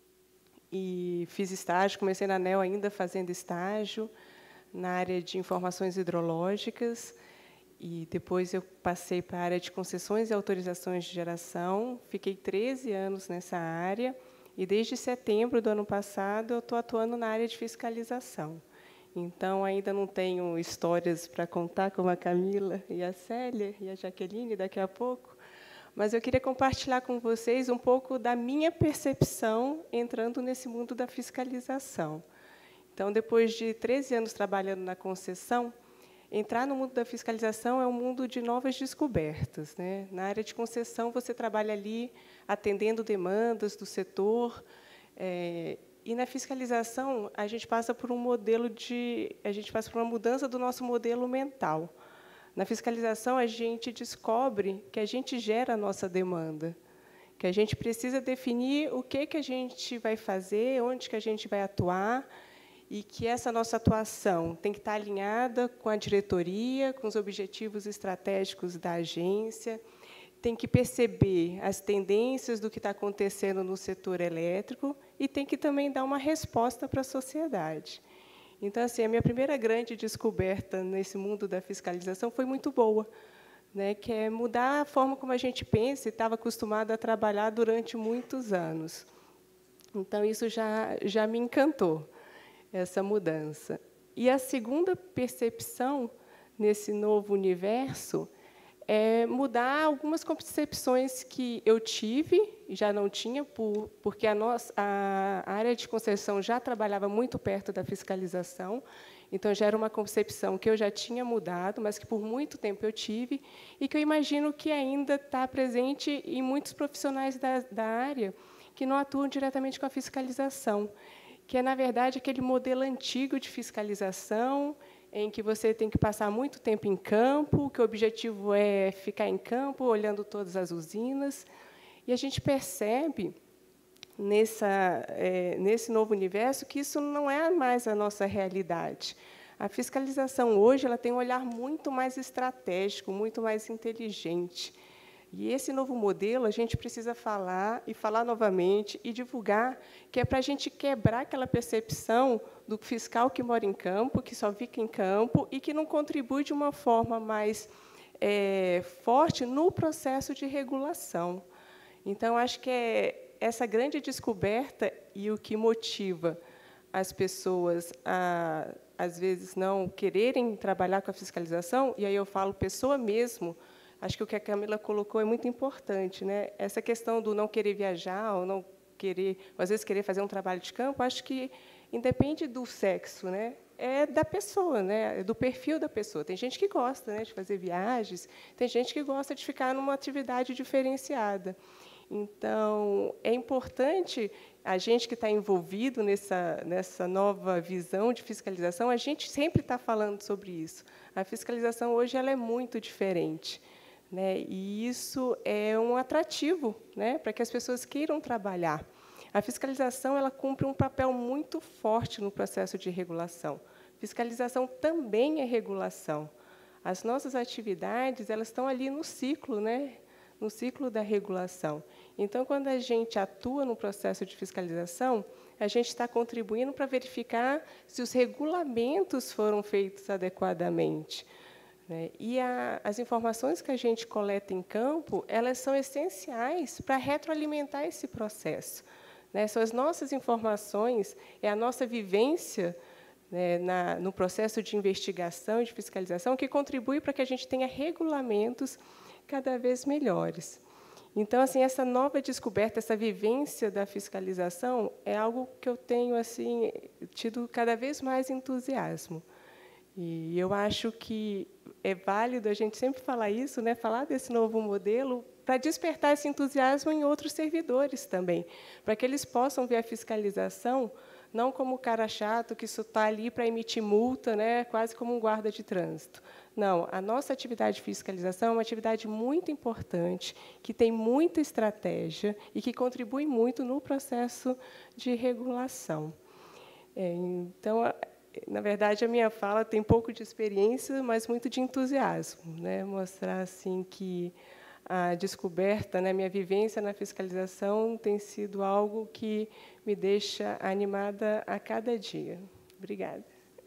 S9: e fiz estágio, comecei na ANEEL ainda fazendo estágio na área de informações hidrológicas, e depois eu passei para a área de concessões e autorizações de geração. Fiquei 13 anos nessa área, e desde setembro do ano passado eu estou atuando na área de fiscalização. Então, ainda não tenho histórias para contar, como a Camila e a Célia e a Jaqueline daqui a pouco, mas eu queria compartilhar com vocês um pouco da minha percepção entrando nesse mundo da fiscalização. Então, depois de 13 anos trabalhando na concessão, entrar no mundo da fiscalização é um mundo de novas descobertas, né? Na área de concessão, você trabalha ali atendendo demandas do setor, e na fiscalização a gente passa por uma mudança do nosso modelo mental. Na fiscalização, a gente descobre que a gente gera a nossa demanda, que a gente precisa definir o que a gente vai fazer, onde que a gente vai atuar, e que essa nossa atuação tem que estar alinhada com a diretoria, com os objetivos estratégicos da agência, tem que perceber as tendências do que está acontecendo no setor elétrico e tem que também dar uma resposta para a sociedade. Então, assim, a minha primeira grande descoberta nesse mundo da fiscalização foi muito boa, né, que é mudar a forma como a gente pensa e estava acostumado a trabalhar durante muitos anos. Então, isso já me encantou, essa mudança. E a segunda percepção nesse novo universo é mudar algumas concepções que eu tive, já não tinha, porque a área de concessão já trabalhava muito perto da fiscalização, então já era uma concepção que eu já tinha mudado, mas que por muito tempo eu tive, e que eu imagino que ainda está presente em muitos profissionais da área que não atuam diretamente com a fiscalização, que é, na verdade, aquele modelo antigo de fiscalização, em que você tem que passar muito tempo em campo, que o objetivo é ficar em campo, olhando todas as usinas. E a gente percebe, nesse novo universo, que isso não é mais a nossa realidade. A fiscalização, hoje, ela tem um olhar muito mais estratégico, muito mais inteligente. E esse novo modelo, a gente precisa falar, e falar novamente, e divulgar, que é para a gente quebrar aquela percepção do fiscal que mora em campo, que só fica em campo, e que não contribui de uma forma mais forte no processo de regulação. Então, acho que é essa grande descoberta e o que motiva as pessoas a, às vezes, não quererem trabalhar com a fiscalização, e aí eu falo pessoa mesmo. Acho que o que a Camila colocou é muito importante, né? Essa questão do não querer viajar, ou não querer, ou às vezes querer fazer um trabalho de campo, acho que independe do sexo, né? É da pessoa, né? É do perfil da pessoa. Tem gente que gosta, né, de fazer viagens, tem gente que gosta de ficar numa atividade diferenciada. Então, é importante a gente que está envolvido nessa nova visão de fiscalização, a gente sempre está falando sobre isso. A fiscalização hoje ela é muito diferente, né? E isso é um atrativo, né, para que as pessoas queiram trabalhar. A fiscalização ela cumpre um papel muito forte no processo de regulação. A Fiscalização também é regulação. As nossas atividades, elas estão ali no ciclo, né? No ciclo da regulação. Então, quando a gente atua no processo de fiscalização, a gente está contribuindo para verificar se os regulamentos foram feitos adequadamente. E as informações que a gente coleta em campo, elas são essenciais para retroalimentar esse processo. São as nossas informações, é a nossa vivência no processo de investigação e de fiscalização que contribui para que a gente tenha regulamentos cada vez melhores. Então, assim, essa nova descoberta, essa vivência da fiscalização é algo que eu tenho assim tido cada vez mais entusiasmo. E eu acho que é válido a gente sempre falar isso, falar desse novo modelo, para despertar esse entusiasmo em outros servidores também, para que eles possam ver a fiscalização não como o cara chato que só está ali para emitir multa, quase como um guarda de trânsito. Não, a nossa atividade de fiscalização é uma atividade muito importante, que tem muita estratégia e que contribui muito no processo de regulação. Então, na verdade, a minha fala tem pouco de experiência, mas muito de entusiasmo, mostrar assim que a descoberta, minha vivência na fiscalização tem sido algo que me deixa animada a cada dia. Obrigada.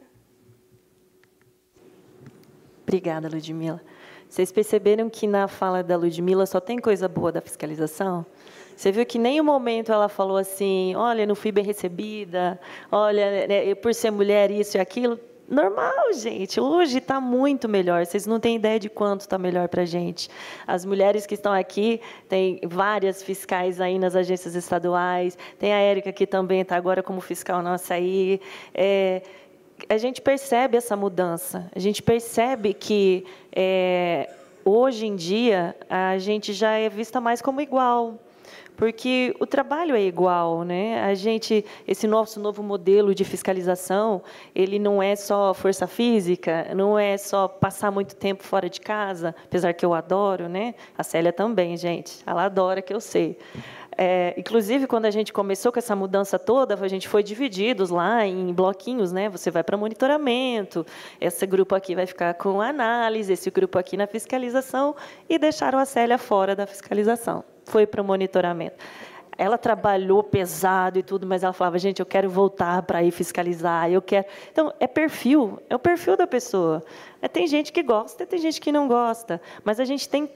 S6: Obrigada, Ludmila. Vocês perceberam que na fala da Ludmila só tem coisa boa da fiscalização? Você viu que em nenhum momento ela falou assim, olha, não fui bem recebida, olha, por ser mulher, isso e aquilo. Normal, gente. Hoje está muito melhor. Vocês não têm ideia de quanto está melhor para a gente. As mulheres que estão aqui, tem várias fiscais aí nas agências estaduais, tem a Érica, que também está agora como fiscal nossa aí. A gente percebe essa mudança. A gente percebe que, hoje em dia, a gente já é vista mais como igual. Porque o trabalho é igual, esse nosso novo modelo de fiscalização, ele não é só força física, não é só passar muito tempo fora de casa, apesar que eu adoro, A Célia também, gente, ela adora, que eu sei. Inclusive, quando a gente começou com essa mudança toda, a gente foi divididos lá em bloquinhos, Você vai para monitoramento, esse grupo aqui vai ficar com análise, esse grupo aqui na fiscalização, e deixaram a Célia fora da fiscalização. Foi para o monitoramento. Ela trabalhou pesado e tudo, mas ela falava, gente, eu quero voltar para ir fiscalizar, eu quero... Então, é o perfil da pessoa. Tem gente que gosta, tem gente que não gosta, mas a gente tem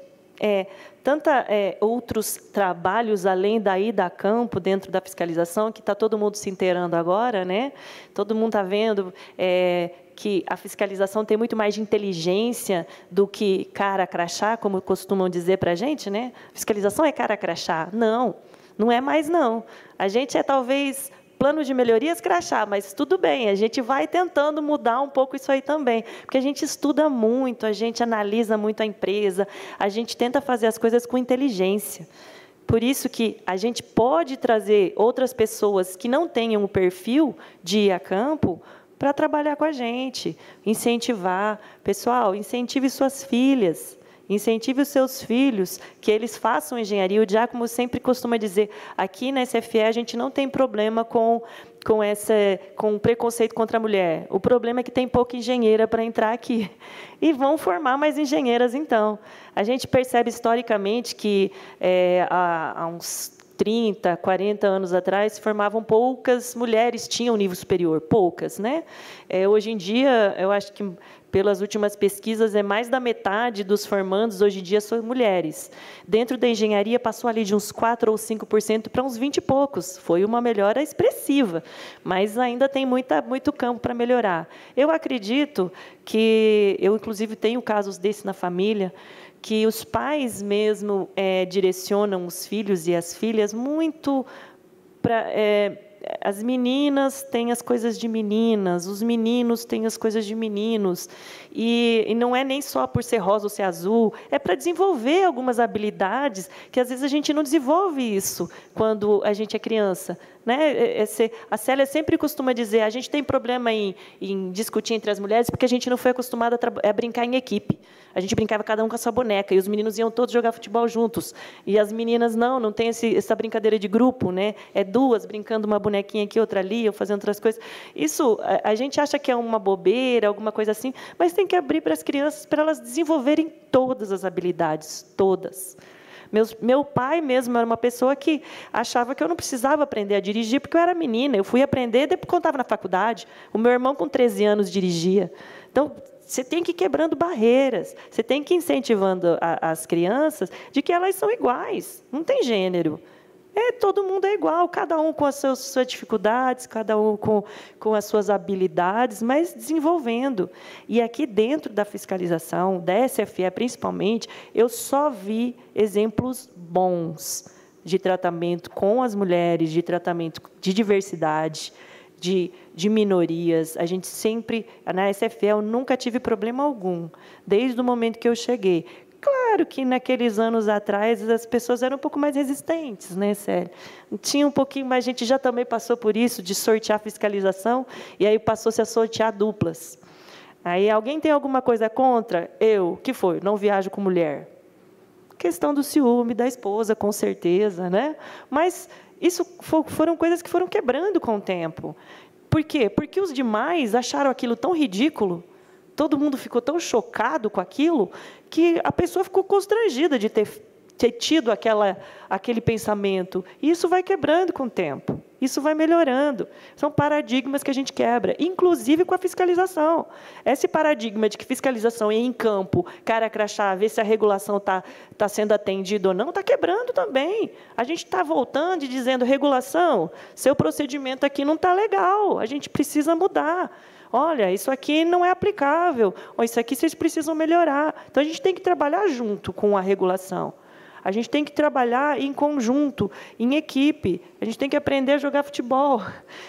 S6: outros trabalhos além da ida a campo dentro da fiscalização, que está todo mundo se inteirando agora, Todo mundo está vendo que a fiscalização tem muito mais de inteligência do que cara crachá, como costumam dizer para a gente, Fiscalização é cara crachá. Não, não é mais, não. A gente talvez plano de melhorias crachá, mas tudo bem, a gente vai tentando mudar um pouco isso aí também, porque a gente estuda muito, a gente analisa muito a empresa, a gente tenta fazer as coisas com inteligência. Por isso que a gente pode trazer outras pessoas que não tenham o perfil de ir a campo para trabalhar com a gente, incentivar. Pessoal, incentive suas filhas, incentive os seus filhos, que eles façam engenharia. O Giacomo sempre costuma dizer, aqui na SFE a gente não tem problema com preconceito contra a mulher. O problema é que tem pouca engenheira para entrar aqui. E vão formar mais engenheiras, então. A gente percebe historicamente que há uns 30, 40 anos atrás, se formavam poucas mulheres, tinham nível superior, poucas. Hoje em dia, eu acho que, pelas últimas pesquisas, mais da metade dos formandos, hoje em dia, são mulheres. Dentro da engenharia, passou ali de uns 4% ou 5% para uns 20 e poucos. Foi uma melhora expressiva, mas ainda tem muito campo para melhorar. Eu acredito que, eu, inclusive, tenho casos desses na família, que os pais mesmo direcionam os filhos e as filhas muito para... as meninas têm as coisas de meninas, os meninos têm as coisas de meninos. E não é nem só por ser rosa ou ser azul, é para desenvolver algumas habilidades que, às vezes, a gente não desenvolve isso quando a gente é criança. Né? A Célia sempre costuma dizer, a gente tem problema em discutir entre as mulheres porque a gente não foi acostumada a brincar em equipe. A gente brincava cada um com a sua boneca, e os meninos iam todos jogar futebol juntos. E as meninas não tem essa brincadeira de grupo, né? É duas brincando uma bonequinha aqui, outra ali, ou fazendo outras coisas. Isso, a gente acha que é uma bobeira, alguma coisa assim, mas tem que abrir para as crianças, para elas desenvolverem todas as habilidades, todas. Meu pai mesmo era uma pessoa que achava que eu não precisava aprender a dirigir, porque eu era menina. Eu fui aprender depois que eu estava na faculdade. O meu irmão, com 13 anos, dirigia. Então, você tem que ir quebrando barreiras. Você tem que ir incentivando as crianças de que elas são iguais. Não tem gênero. Todo mundo é igual, cada um com as suas dificuldades, cada um com as suas habilidades, mas desenvolvendo. E aqui dentro da fiscalização, da SFE principalmente, eu só vi exemplos bons de tratamento com as mulheres, de tratamento de diversidade, de minorias. A gente sempre, na SFE, eu nunca tive problema algum, desde o momento que eu cheguei. Claro que, naqueles anos atrás, as pessoas eram um pouco mais resistentes, né, Célia? Tinha um pouquinho, mas a gente já também passou por isso, de sortear fiscalização, e aí passou-se a sortear duplas. Aí, alguém tem alguma coisa contra? Eu. O que foi? Não viajo com mulher. Questão do ciúme da esposa, com certeza, né? Mas isso foram coisas que foram quebrando com o tempo. Por quê? Porque os demais acharam aquilo tão ridículo, todo mundo ficou tão chocado com aquilo, que a pessoa ficou constrangida de ter tido aquele pensamento. E isso vai quebrando com o tempo. Isso vai melhorando. São paradigmas que a gente quebra, inclusive com a fiscalização. Esse paradigma de que fiscalização é em campo, cara crachá, ver se a regulação está sendo atendida ou não, está quebrando também. A gente está voltando e dizendo, regulação, seu procedimento aqui não está legal, a gente precisa mudar. Olha, isso aqui não é aplicável, ou isso aqui vocês precisam melhorar. Então, a gente tem que trabalhar junto com a regulação. A gente tem que trabalhar em conjunto, em equipe. A gente tem que aprender a jogar futebol,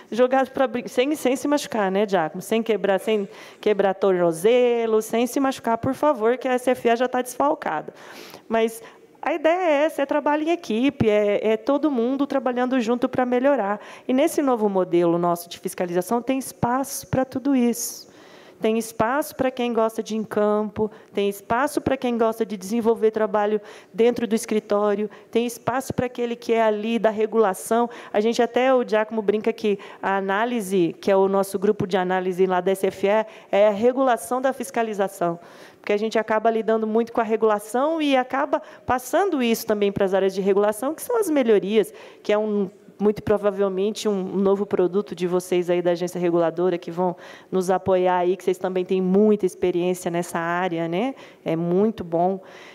S6: sem se machucar, né, Giacomo? Sem quebrar tornozelo, sem se machucar, por favor, que a SFE já está desfalcada. Mas a ideia é essa, é trabalho em equipe, é todo mundo trabalhando junto para melhorar. E, nesse novo modelo nosso de fiscalização, tem espaço para tudo isso. Tem espaço para quem gosta de ir em campo, tem espaço para quem gosta de desenvolver trabalho dentro do escritório, tem espaço para aquele que é ali da regulação. A gente até, o Giacomo brinca que a análise, que é o nosso grupo de análise lá da SFE, é a regulação da fiscalização, porque a gente acaba lidando muito com a regulação e acaba passando isso também para as áreas de regulação, que são as melhorias, que é muito provavelmente um novo produto de vocês aí da agência reguladora, que vão nos apoiar aí, que vocês também têm muita experiência nessa área, né? É muito bom.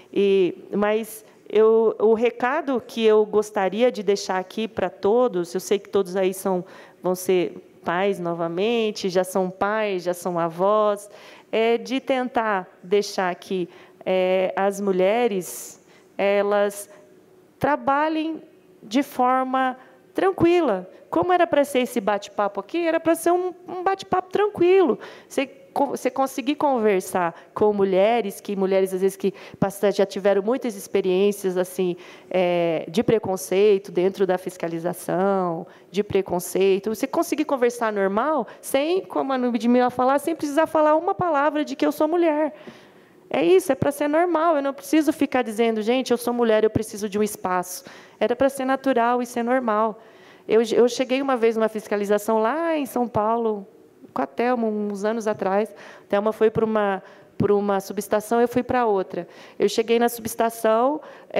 S6: Mas o recado que eu gostaria de deixar aqui para todos, eu sei que todos aí vão ser pais novamente, já são pais, já são avós, é de tentar deixar que as mulheres elas trabalhem de forma tranquila. Como era para ser esse bate-papo aqui, era para ser um bate-papo tranquilo. Você conseguir conversar com mulheres, às vezes, que já tiveram muitas experiências assim, de preconceito dentro da fiscalização, de preconceito. Você conseguir conversar normal, sem, como a Ludmila falar, sem precisar falar uma palavra de que eu sou mulher. É isso, é para ser normal. Eu não preciso ficar dizendo, gente, eu sou mulher, eu preciso de um espaço. Era para ser natural e ser normal. Eu cheguei uma vez numa fiscalização lá em São Paulo, com a Thelma, uns anos atrás. A Thelma foi para uma subestação, eu fui para outra. Eu cheguei na subestação,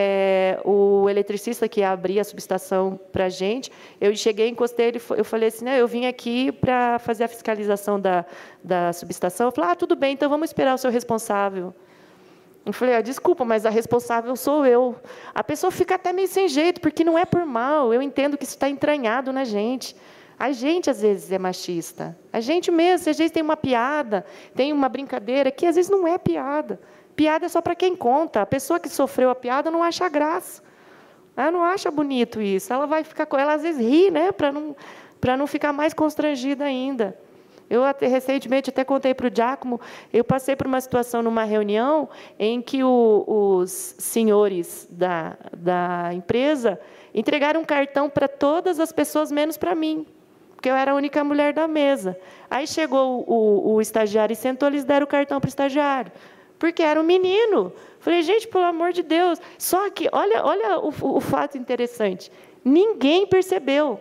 S6: o eletricista que abria a subestação para a gente, eu cheguei, encostei, eu falei assim, eu vim aqui para fazer a fiscalização da subestação. Eu falei, tudo bem, então vamos esperar o seu responsável. Eu falei, desculpa, mas a responsável sou eu. A pessoa fica até meio sem jeito, porque não é por mal. Eu entendo que isso está entranhado na gente. A gente, às vezes, é machista. A gente mesmo, às vezes, tem uma piada, tem uma brincadeira, que, às vezes, não é piada. Piada é só para quem conta. A pessoa que sofreu a piada não acha graça. Ela não acha bonito isso. Ela vai ficar com ela, às vezes, ri, né, para não ficar mais constrangida ainda. Eu, recentemente, até contei para o Giacomo, eu passei por uma situação numa reunião em que os senhores da empresa, Entregaram um cartão para todas as pessoas, menos para mim, porque eu era a única mulher da mesa. Aí chegou o estagiário e sentou, eles deram o cartão para o estagiário, porque era um menino. Falei, gente, pelo amor de Deus. Só que, olha o fato interessante, ninguém percebeu.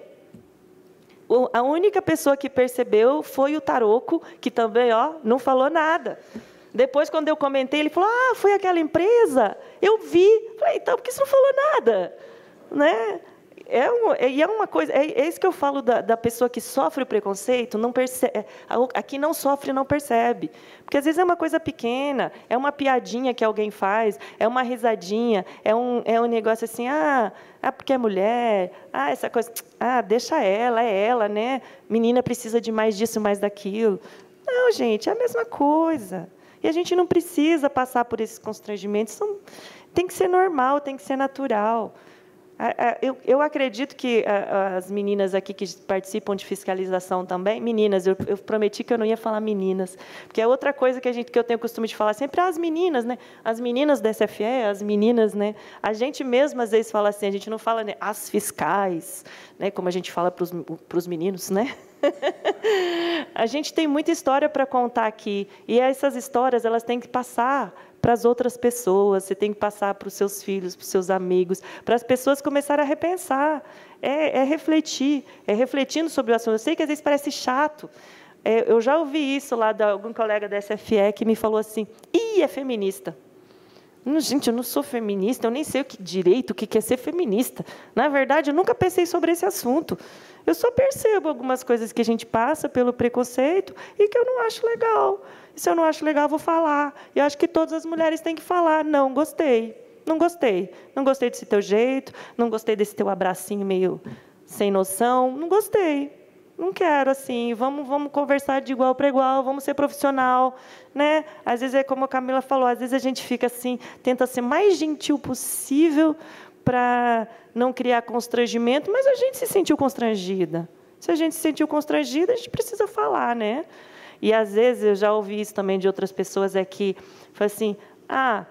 S6: A única pessoa que percebeu foi o Taroco, que também não falou nada. Depois, quando eu comentei, ele falou, foi aquela empresa, eu vi. Falei, então, por que você não falou nada? Né? É uma coisa, é isso que eu falo da pessoa que sofre o preconceito, não percebe, a que não sofre não percebe. Porque, às vezes, é uma coisa pequena, é uma piadinha que alguém faz, é uma risadinha, é um negócio assim, porque é mulher, essa coisa, deixa ela, é ela, né? Menina precisa de mais disso, mais daquilo. Não, gente, é a mesma coisa. E a gente não precisa passar por esses constrangimentos, tem que ser normal, tem que ser natural. Eu acredito que as meninas aqui que participam de fiscalização também, meninas, eu prometi que eu não ia falar meninas, porque é outra coisa que eu tenho o costume de falar sempre, as meninas, né? As meninas da SFE, as meninas, né? A gente mesmo às vezes fala assim, a gente não fala, né, as fiscais, né? Como a gente fala para os meninos, né? A gente tem muita história para contar aqui, e essas histórias elas têm que passar para as outras pessoas, você tem que passar para os seus filhos, para os seus amigos, para as pessoas começarem a repensar, refletir, refletindo sobre o assunto. Eu sei que às vezes parece chato. Eu já ouvi isso lá de algum colega da SFE que me falou assim, é feminista. Gente, eu não sou feminista, eu nem sei direito o que é ser feminista. Na verdade, eu nunca pensei sobre esse assunto. Eu só percebo algumas coisas que a gente passa pelo preconceito e que eu não acho legal. E se eu não acho legal, eu vou falar. E eu acho que todas as mulheres têm que falar. Não gostei, não gostei. Não gostei desse teu jeito, não gostei desse teu abracinho meio sem noção. Não gostei. Não quero, assim, vamos conversar de igual para igual, vamos ser profissional, né? Às vezes, é como a Camila falou, às vezes a gente fica assim, tenta ser mais gentil possível para não criar constrangimento, mas a gente se sentiu constrangida. Se a gente se sentiu constrangida, a gente precisa falar, né? E, às vezes, eu já ouvi isso também de outras pessoas, que fala assim, a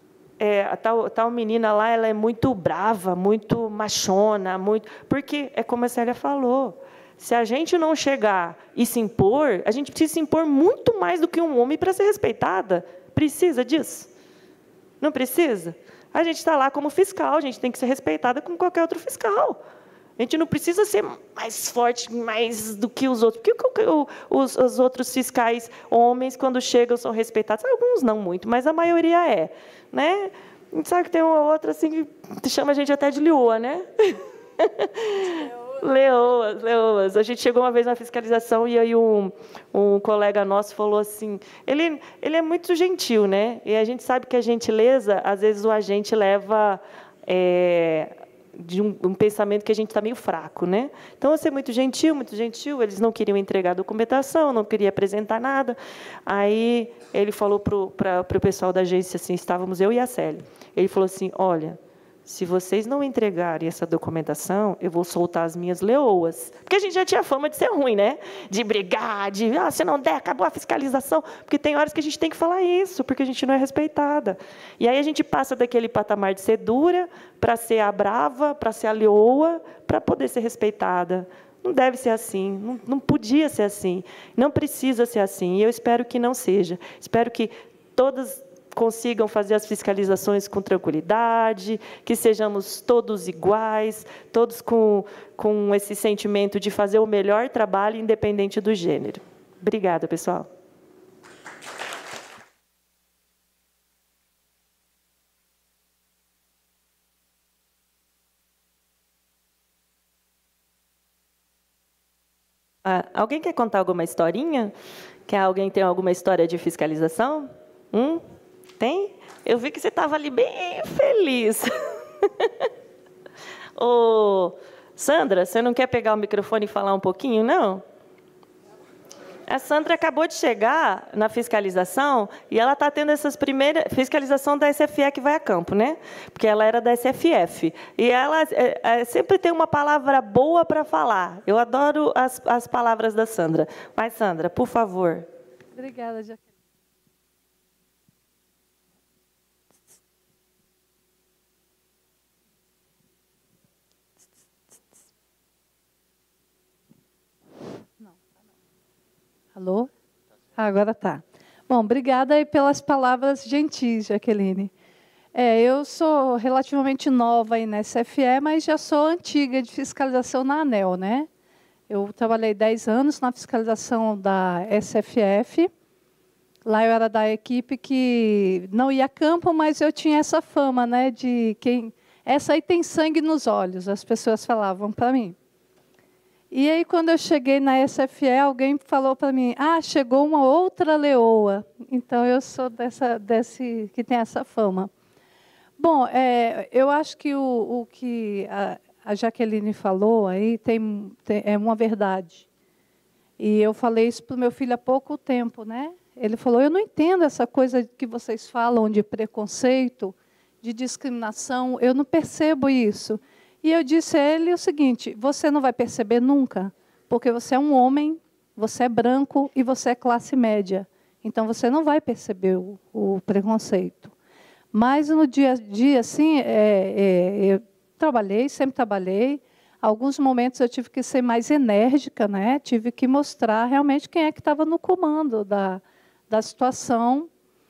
S6: tal menina lá, ela é muito brava, muito machona, porque é como a Célia falou, se a gente não chegar e se impor, a gente precisa se impor muito mais do que um homem para ser respeitada. Precisa disso? Não precisa? A gente está lá como fiscal, a gente tem que ser respeitada como qualquer outro fiscal. A gente não precisa ser mais forte, mais do que os outros. Porque os outros fiscais homens, quando chegam, são respeitados. Alguns não muito, mas a maioria é. Né? A gente sabe que tem uma outra assim, que chama a gente até de leoa, né? Leoas. A gente chegou uma vez na fiscalização e aí um colega nosso falou assim, ele é muito gentil, né? E a gente sabe que a gentileza, às vezes o agente leva de um pensamento que a gente está meio fraco, né? Então, você é muito gentil, eles não queriam entregar a documentação, não queriam apresentar nada. Aí ele falou para o pessoal da agência, assim, estávamos eu e a Célia. Ele falou assim, olha, se vocês não entregarem essa documentação, eu vou soltar as minhas leoas. Porque a gente já tinha fama de ser ruim, né? De brigar, se não der, acabou a fiscalização. Porque tem horas que a gente tem que falar isso, porque a gente não é respeitada. E aí a gente passa daquele patamar de ser dura para ser a brava, para ser a leoa, para poder ser respeitada. Não deve ser assim, não podia ser assim, não precisa ser assim. E eu espero que não seja. Espero que todas consigam fazer as fiscalizações com tranquilidade, que sejamos todos iguais, todos com esse sentimento de fazer o melhor trabalho, independente do gênero. Obrigada, pessoal. Alguém quer contar alguma historinha? Alguém tem alguma história de fiscalização? Tem? Eu vi que você estava ali bem feliz. Ô, Sandra, você não quer pegar o microfone e falar um pouquinho, não? A Sandra acabou de chegar na fiscalização e ela está tendo essas primeiras... Fiscalização da SFE que vai a campo, né? Porque ela era da SFF. E ela sempre tem uma palavra boa para falar. Eu adoro as palavras da Sandra. Mas, Sandra, por favor.
S10: Obrigada, Jaqueline. Alô? Agora tá. Bom, obrigada aí pelas palavras gentis, Jaqueline. Eu sou relativamente nova aí na SFE, mas já sou antiga de fiscalização na ANEEL, né? Eu trabalhei 10 anos na fiscalização da SFF. Lá eu era da equipe que não ia a campo, mas eu tinha essa fama, né, de quem... Essa aí tem sangue nos olhos, as pessoas falavam para mim. E aí, quando eu cheguei na SFE, alguém falou para mim, chegou uma outra leoa. Então, eu sou desse que tem essa fama. Bom, eu acho que o que a Jaqueline falou aí é uma verdade. E eu falei isso para o meu filho há pouco tempo, né? Ele falou, eu não entendo essa coisa que vocês falam de preconceito, de discriminação, eu não percebo isso. E eu disse a ele o seguinte, você não vai perceber nunca, porque você é um homem, você é branco e você é classe média. Então, você não vai perceber o preconceito. Mas, no dia a dia, assim, eu sempre trabalhei. Alguns momentos eu tive que ser mais enérgica, né? Tive que mostrar realmente quem é que estava no comando da situação.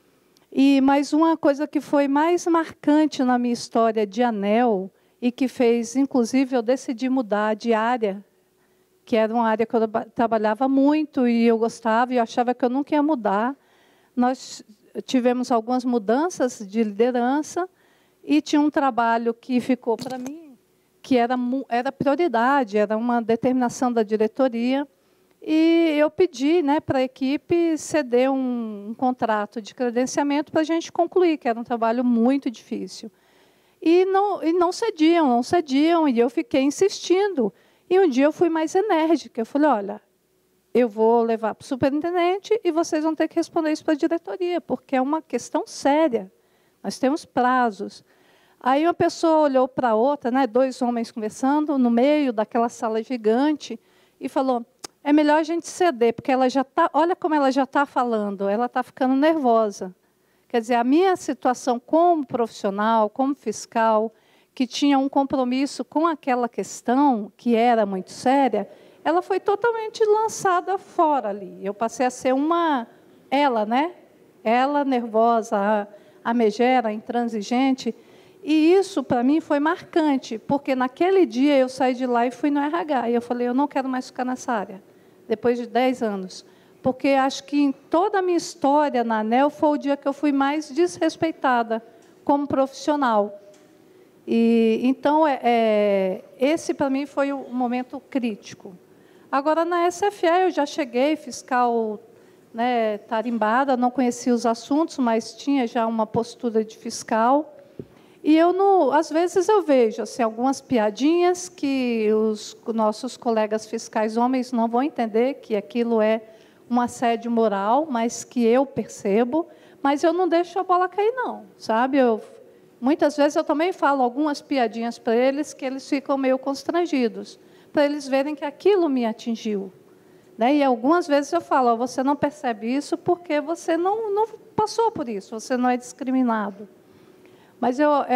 S10: Mas uma coisa que foi mais marcante na minha história de ANEEL, e que fez, inclusive, eu decidi mudar de área, que era uma área que eu trabalhava muito e eu gostava, e eu achava que eu nunca ia mudar. Nós tivemos algumas mudanças de liderança e tinha um trabalho que ficou para mim, que era prioridade, era uma determinação da diretoria, e eu pedi, né, para a equipe ceder um contrato de credenciamento para a gente concluir, que era um trabalho muito difícil. E não cediam, e eu fiquei insistindo. E um dia eu fui mais enérgica. Eu falei, olha, eu vou levar para o superintendente e vocês vão ter que responder isso para a diretoria, porque é uma questão séria. Nós temos prazos. Aí uma pessoa olhou para a outra, né, 2 homens conversando, no meio daquela sala gigante, e falou, é melhor a gente ceder, porque ela já está, olha como ela já está falando, ela está ficando nervosa. Quer dizer, a minha situação como profissional, como fiscal, que tinha um compromisso com aquela questão, que era muito séria, ela foi totalmente lançada fora ali. Eu passei a ser ela, né? Ela nervosa, a megera, intransigente. E isso, para mim, foi marcante, porque naquele dia eu saí de lá e fui no RH. E eu falei, eu não quero mais ficar nessa área, depois de 10 anos. Porque acho que em toda a minha história na ANEEL foi o dia que eu fui mais desrespeitada como profissional. Então, esse, para mim, foi o momento crítico. Agora, na SFE, eu já cheguei, fiscal, né, tarimbada, não conhecia os assuntos, mas tinha já uma postura de fiscal. E às vezes eu vejo assim, algumas piadinhas que os nossos colegas fiscais homens não vão entender que aquilo é um assédio moral, mas que eu percebo, mas eu não deixo a bola cair, não, sabe? Muitas vezes eu também falo algumas piadinhas para eles que eles ficam meio constrangidos, para eles verem que aquilo me atingiu. Né? E algumas vezes eu falo, você não percebe isso porque você não passou por isso, você não é discriminado. Mas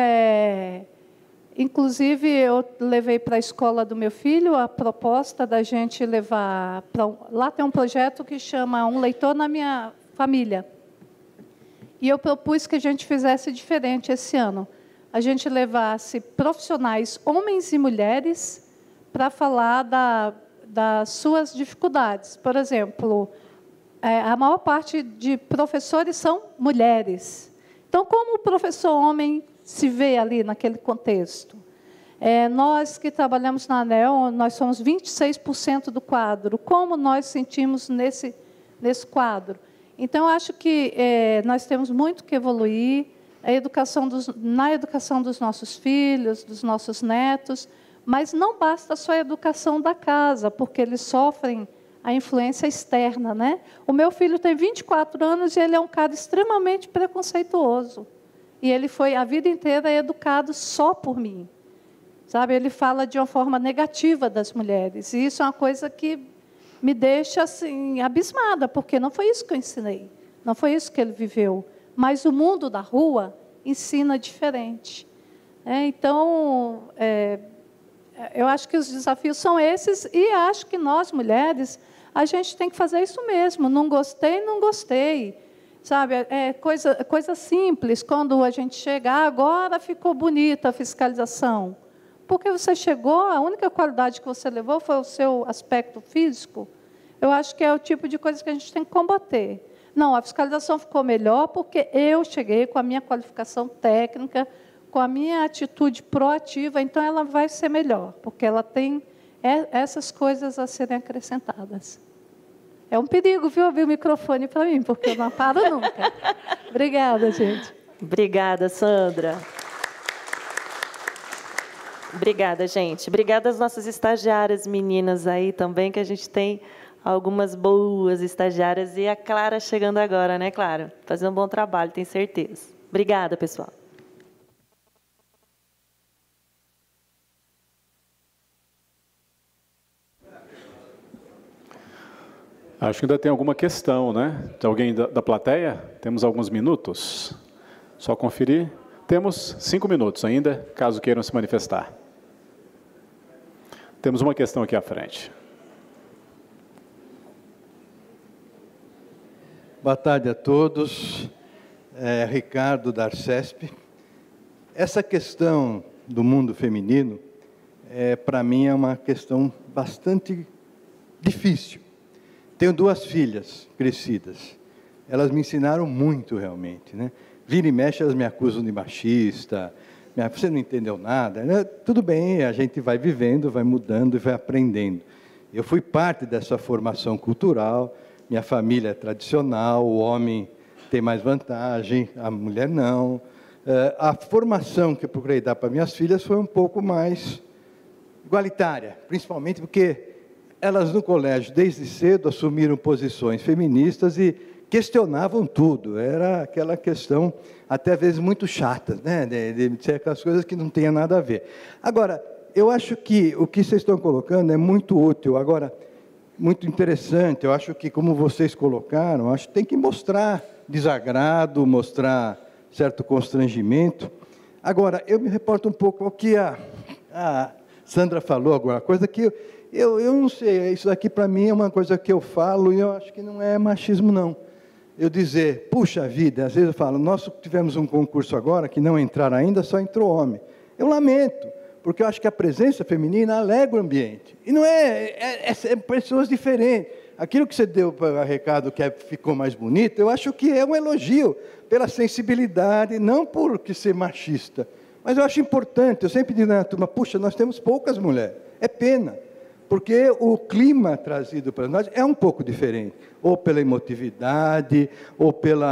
S10: inclusive, eu levei para a escola do meu filho a proposta da gente levar... Lá tem um projeto que chama Um Leitor na Minha Família. E eu propus que a gente fizesse diferente esse ano. A gente levasse profissionais, homens e mulheres, para falar das suas dificuldades. Por exemplo, a maior parte de professores são mulheres. Então, como o professor homem se vê ali naquele contexto? Nós que trabalhamos na ANEEL, nós somos 26% do quadro. Como nós sentimos nesse quadro? Então, acho que nós temos muito que evoluir na educação dos nossos filhos, dos nossos netos, mas não basta só a educação da casa, porque eles sofrem a influência externa, né? O meu filho tem 24 anos e ele é um cara extremamente preconceituoso. E ele foi a vida inteira educado só por mim. Sabe? Ele fala de uma forma negativa das mulheres. E isso é uma coisa que me deixa assim, abismada, porque não foi isso que eu ensinei. Não foi isso que ele viveu. Mas o mundo da rua ensina diferente. Então, eu acho que os desafios são esses, e acho que nós, mulheres, a gente tem que fazer isso mesmo. Não gostei, não gostei. Sabe, é coisa simples. Quando a gente chega, agora ficou bonita a fiscalização. Porque você chegou, a única qualidade que você levou foi o seu aspecto físico. Eu acho que é o tipo de coisa que a gente tem que combater. Não, a fiscalização ficou melhor porque eu cheguei com a minha qualificação técnica, com a minha atitude proativa, então ela vai ser melhor, porque ela tem essas coisas a serem acrescentadas. É um perigo, viu, abrir o microfone para mim, porque eu não paro nunca. Obrigada, gente.
S6: Obrigada, Sandra. Obrigada, gente. Obrigada às nossas estagiárias meninas aí também, que a gente tem algumas boas estagiárias. E a Clara chegando agora, né, Clara? Fazendo um bom trabalho, tenho certeza. Obrigada, pessoal.
S1: Acho que ainda tem alguma questão, né? De alguém da plateia? Temos alguns minutos. Só conferir. Temos 5 minutos ainda, caso queiram se manifestar. Temos uma questão aqui à frente.
S11: Boa tarde a todos. Ricardo, da Arcesp. Essa questão do mundo feminino, para mim, é uma questão bastante difícil. Tenho 2 filhas crescidas. Elas me ensinaram muito, realmente, né? Vira e mexe, elas me acusam de machista. Você não entendeu nada. Né? Tudo bem, a gente vai vivendo, vai mudando e vai aprendendo. Eu fui parte dessa formação cultural. Minha família é tradicional, o homem tem mais vantagem, a mulher não. A formação que eu procurei dar para minhas filhas foi um pouco mais igualitária, principalmente porque elas no colégio, desde cedo, assumiram posições feministas e questionavam tudo. Era aquela questão, até às vezes, muito chata, né? de ser aquelas coisas que não tinham nada a ver. Agora, eu acho que o que vocês estão colocando é muito útil. Agora, muito interessante, eu acho que, como vocês colocaram, acho que tem que mostrar desagrado, mostrar certo constrangimento. Agora, eu me reporto um pouco ao que a Sandra falou, alguma coisa que eu não sei, isso aqui para mim é uma coisa que eu falo e eu acho que não é machismo, não. Eu dizer, puxa vida, às vezes eu falo, nós tivemos um concurso agora que não entraram ainda, só entrou homem. Eu lamento, porque eu acho que a presença feminina alegra o ambiente. E não é pessoas diferentes. Aquilo que você deu para o recado que ficou mais bonito, eu acho que é um elogio pela sensibilidade, não por ser machista. Mas eu acho importante, eu sempre digo na turma, puxa, nós temos poucas mulheres. É pena. Porque o clima trazido para nós é um pouco diferente, ou pela emotividade, ou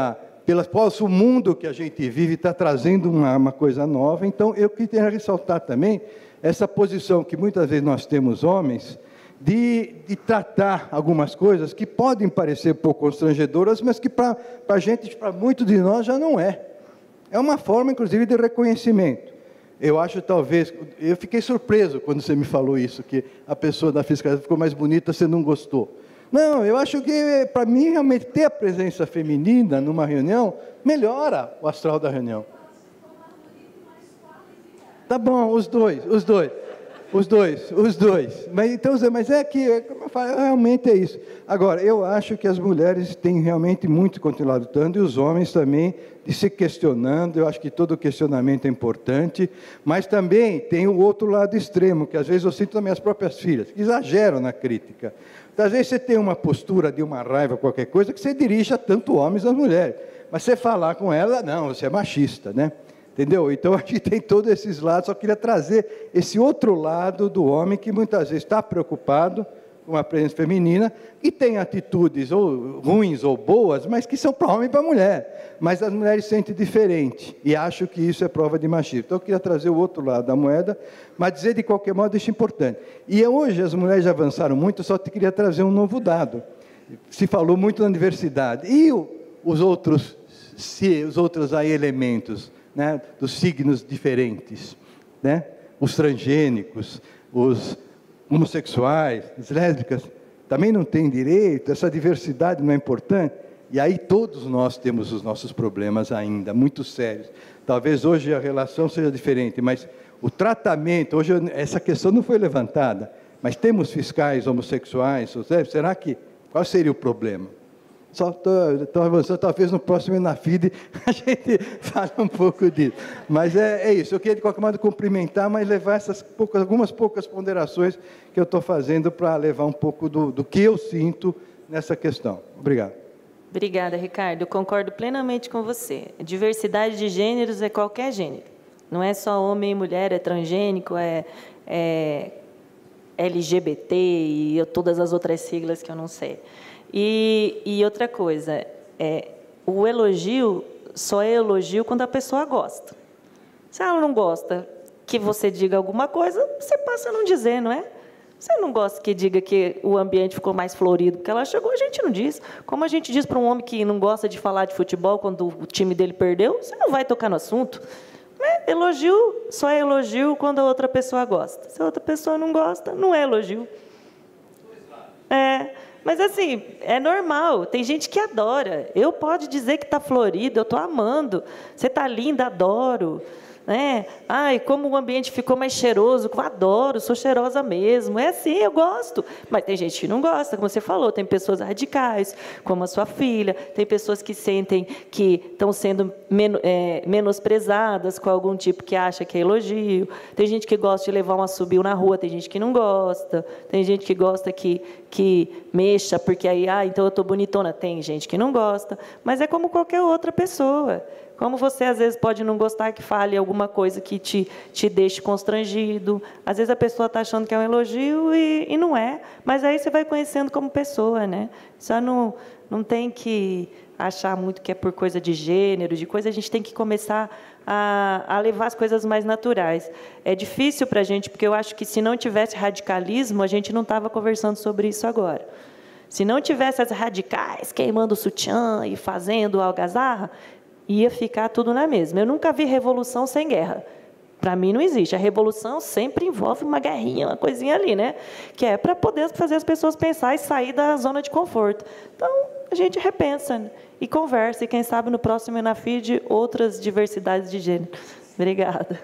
S11: o mundo que a gente vive está trazendo uma coisa nova. Então, eu queria ressaltar também essa posição que muitas vezes nós temos, homens, de tratar algumas coisas que podem parecer um pouco constrangedoras, mas que para a gente, para muitos de nós, já não é. É uma forma, inclusive, de reconhecimento. Eu acho, talvez, eu fiquei surpreso quando você me falou isso, que a pessoa da fiscalização ficou mais bonita, você não gostou. Não, eu acho que, para mim, realmente, ter a presença feminina numa reunião, melhora o astral da reunião. Tá bom, os dois. Mas é que, como eu falo, realmente é isso. Agora, eu acho que as mulheres têm realmente muito continuado lutando, e os homens também, de se questionando. Eu acho que todo questionamento é importante, mas também tem o outro lado extremo, que às vezes eu sinto nas minhas próprias filhas, que exageram na crítica. Então, às vezes você tem uma postura de uma raiva, qualquer coisa, que você dirige a tanto homens as mulheres. Mas você falar com ela, não, você é machista, né? Entendeu? Então, aqui tem todos esses lados. Só queria trazer esse outro lado do homem que muitas vezes está preocupado com a presença feminina e tem atitudes ou ruins ou boas, mas que são para homem e para mulher. Mas as mulheres sentem diferente e acham que isso é prova de machismo. Então, eu queria trazer o outro lado da moeda, mas dizer de qualquer modo isso é importante. E hoje as mulheres já avançaram muito, eu só queria trazer um novo dado. Se falou muito na diversidade. E os outros aí elementos, né, dos signos diferentes, né, os transgênicos, os homossexuais, as lésbicas, também não têm direito, essa diversidade não é importante? E aí todos nós temos os nossos problemas ainda, muito sérios. Talvez hoje a relação seja diferente, mas o tratamento, hoje essa questão não foi levantada, mas temos fiscais homossexuais, será que Qual seria o problema? Só estou avançando, talvez no próximo Enafid a gente fale um pouco disso. Mas é isso, eu queria de qualquer modo cumprimentar, mas levar algumas poucas ponderações que eu estou fazendo para levar um pouco do que eu sinto nessa questão. Obrigado.
S6: Obrigada, Ricardo. Eu concordo plenamente com você. A diversidade de gêneros é qualquer gênero. Não é só homem e mulher, é transgênico, é LGBT e todas as outras siglas que eu não sei. E outra coisa, o elogio só é elogio quando a pessoa gosta. Se ela não gosta que você diga alguma coisa, você passa a não dizer, não é? Você não gosta que diga que o ambiente ficou mais florido porque ela chegou, a gente não diz. Como a gente diz para um homem que não gosta de falar de futebol quando o time dele perdeu, você não vai tocar no assunto. Elogio só é elogio quando a outra pessoa gosta. Se a outra pessoa não gosta, não é elogio. Mas, assim, é normal. Tem gente que adora. Eu posso dizer que está florido, eu estou amando. Você está linda, adoro. Ai, como o ambiente ficou mais cheiroso, eu adoro, sou cheirosa mesmo. É assim, eu gosto. Mas tem gente que não gosta, como você falou, tem pessoas radicais, como a sua filha, tem pessoas que sentem que estão sendo menosprezadas com algum tipo que acha que é elogio. Tem gente que gosta de levar um assobio na rua, tem gente que não gosta. Tem gente que gosta que mexa, porque aí, então eu estou bonitona. Tem gente que não gosta, mas é como qualquer outra pessoa. Como você, às vezes, pode não gostar que fale alguma coisa que te deixe constrangido. Às vezes, a pessoa está achando que é um elogio e não é. Mas aí você vai conhecendo como pessoa, né? Só não tem que achar muito que é por coisa de gênero, de coisa. A gente tem que começar a levar as coisas mais naturais. É difícil para a gente, porque eu acho que, se não tivesse radicalismo, a gente não estava conversando sobre isso agora. Se não tivesse as radicais queimando o sutiã e fazendo algazarra, ia ficar tudo na mesma. Eu nunca vi revolução sem guerra. Para mim, não existe. A revolução sempre envolve uma guerrinha, uma coisinha ali, né? Que é para poder fazer as pessoas pensar e sair da zona de conforto. Então, a gente repensa, né? E conversa. E, quem sabe, no próximo Enafid, outras diversidades de gênero. Obrigada.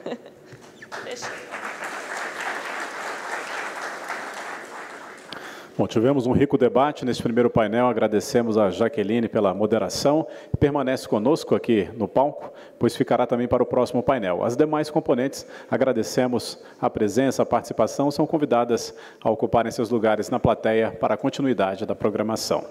S1: Bom, tivemos um rico debate nesse primeiro painel. Agradecemos a Jaqueline pela moderação. Permanece conosco aqui no palco, pois ficará também para o próximo painel. As demais componentes, agradecemos a presença, a participação, são convidadas a ocuparem seus lugares na plateia para a continuidade da programação.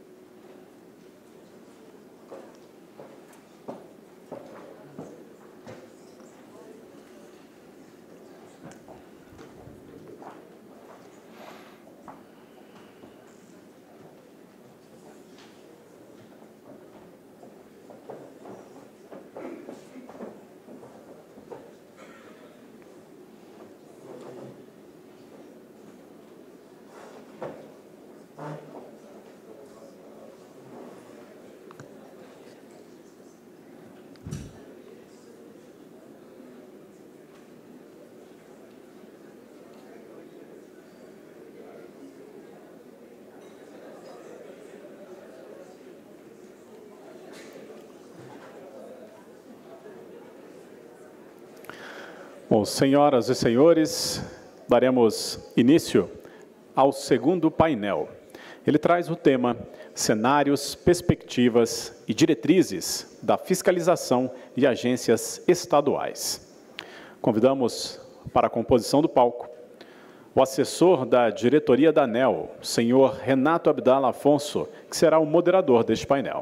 S1: Bom, senhoras e senhores, daremos início ao segundo painel. Ele traz o tema Cenários, Perspectivas e Diretrizes da Fiscalização e Agências Estaduais. Convidamos para a composição do palco o assessor da diretoria da ANEEL, senhor Renato Abdala Afonso, que será o moderador deste painel.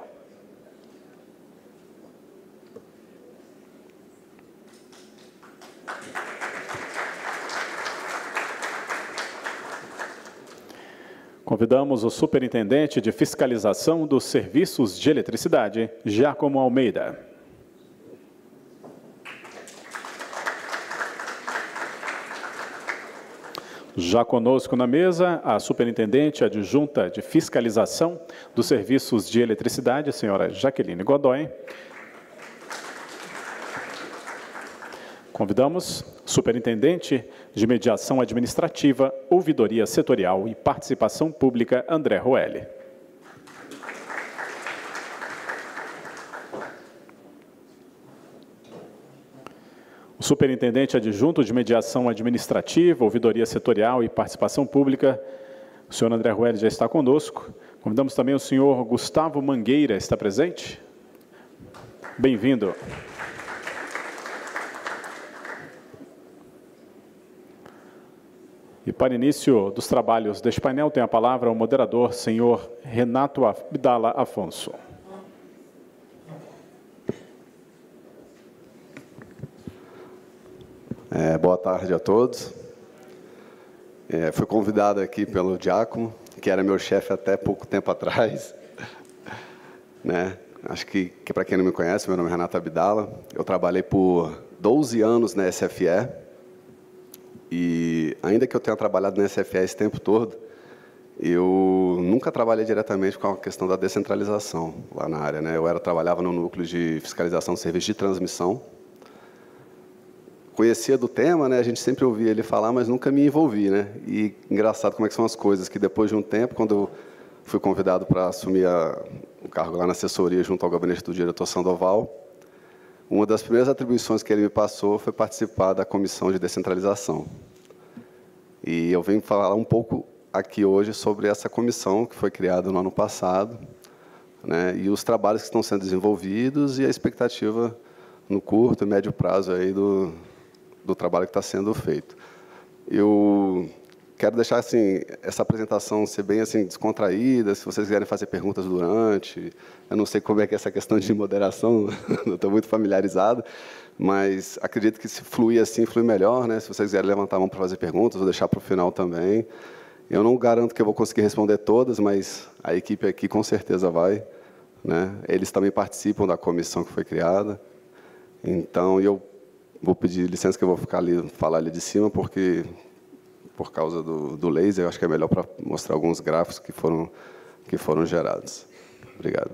S1: Convidamos o superintendente de fiscalização dos serviços de eletricidade, Giacomo Almeida. Já conosco na mesa, a superintendente adjunta de fiscalização dos serviços de eletricidade, a senhora Jaqueline Godoy. Convidamos o superintendente de mediação administrativa, ouvidoria setorial e participação pública, André Roelli. O superintendente adjunto de mediação administrativa, ouvidoria setorial e participação pública, O senhor André Rueli já está conosco. Convidamos também o senhor Gustavo Mangueira, está presente? Bem-vindo. E para início dos trabalhos deste painel, tem a palavra o moderador, senhor Renato Abdala Afonso.
S12: Boa tarde a todos. Fui convidado aqui pelo Giacomo, que era meu chefe até pouco tempo atrás. Né? Acho que para quem não me conhece, meu nome é Renato Abdala. Eu trabalhei por 12 anos na SFE. E ainda que eu tenha trabalhado na SFE esse tempo todo, eu nunca trabalhei diretamente com a questão da descentralização lá na área, né? Eu trabalhava no núcleo de fiscalização de serviço de transmissão. Conhecia do tema, né? A gente sempre ouvia ele falar, mas nunca me envolvi, né? E engraçado como é que são as coisas, que depois de um tempo, quando eu fui convidado para assumir o cargo lá na assessoria junto ao gabinete do diretor Sandoval, uma das primeiras atribuições que ele me passou foi participar da comissão de descentralização. E eu venho falar um pouco aqui hoje sobre essa comissão que foi criada no ano passado, né, e os trabalhos que estão sendo desenvolvidos e a expectativa no curto e médio prazo aí do trabalho que está sendo feito. Eu quero deixar assim, essa apresentação ser bem assim, descontraída, se vocês quiserem fazer perguntas durante. Eu não sei como é que é essa questão de moderação, não estou muito familiarizado, mas acredito que se fluir assim, flui melhor, né? Se vocês quiserem levantar a mão para fazer perguntas, vou deixar para o final também. Eu não garanto que eu vou conseguir responder todas, mas a equipe aqui com certeza vai, né? Eles também participam da comissão que foi criada. Então, eu vou pedir licença que eu vou ficar ali, falar ali de cima, porque por causa do laser, eu acho que é melhor para mostrar alguns gráficos que foram gerados. Obrigado.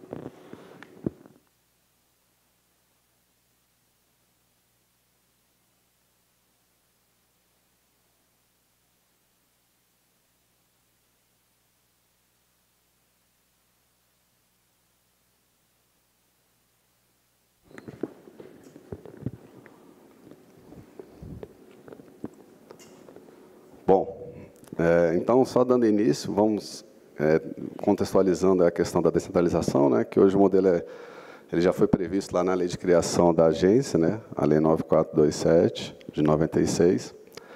S12: Bom, então, só dando início, vamos contextualizando a questão da descentralização, né, que hoje o modelo ele já foi previsto lá na lei de criação da agência, né, a lei 9427, de 96,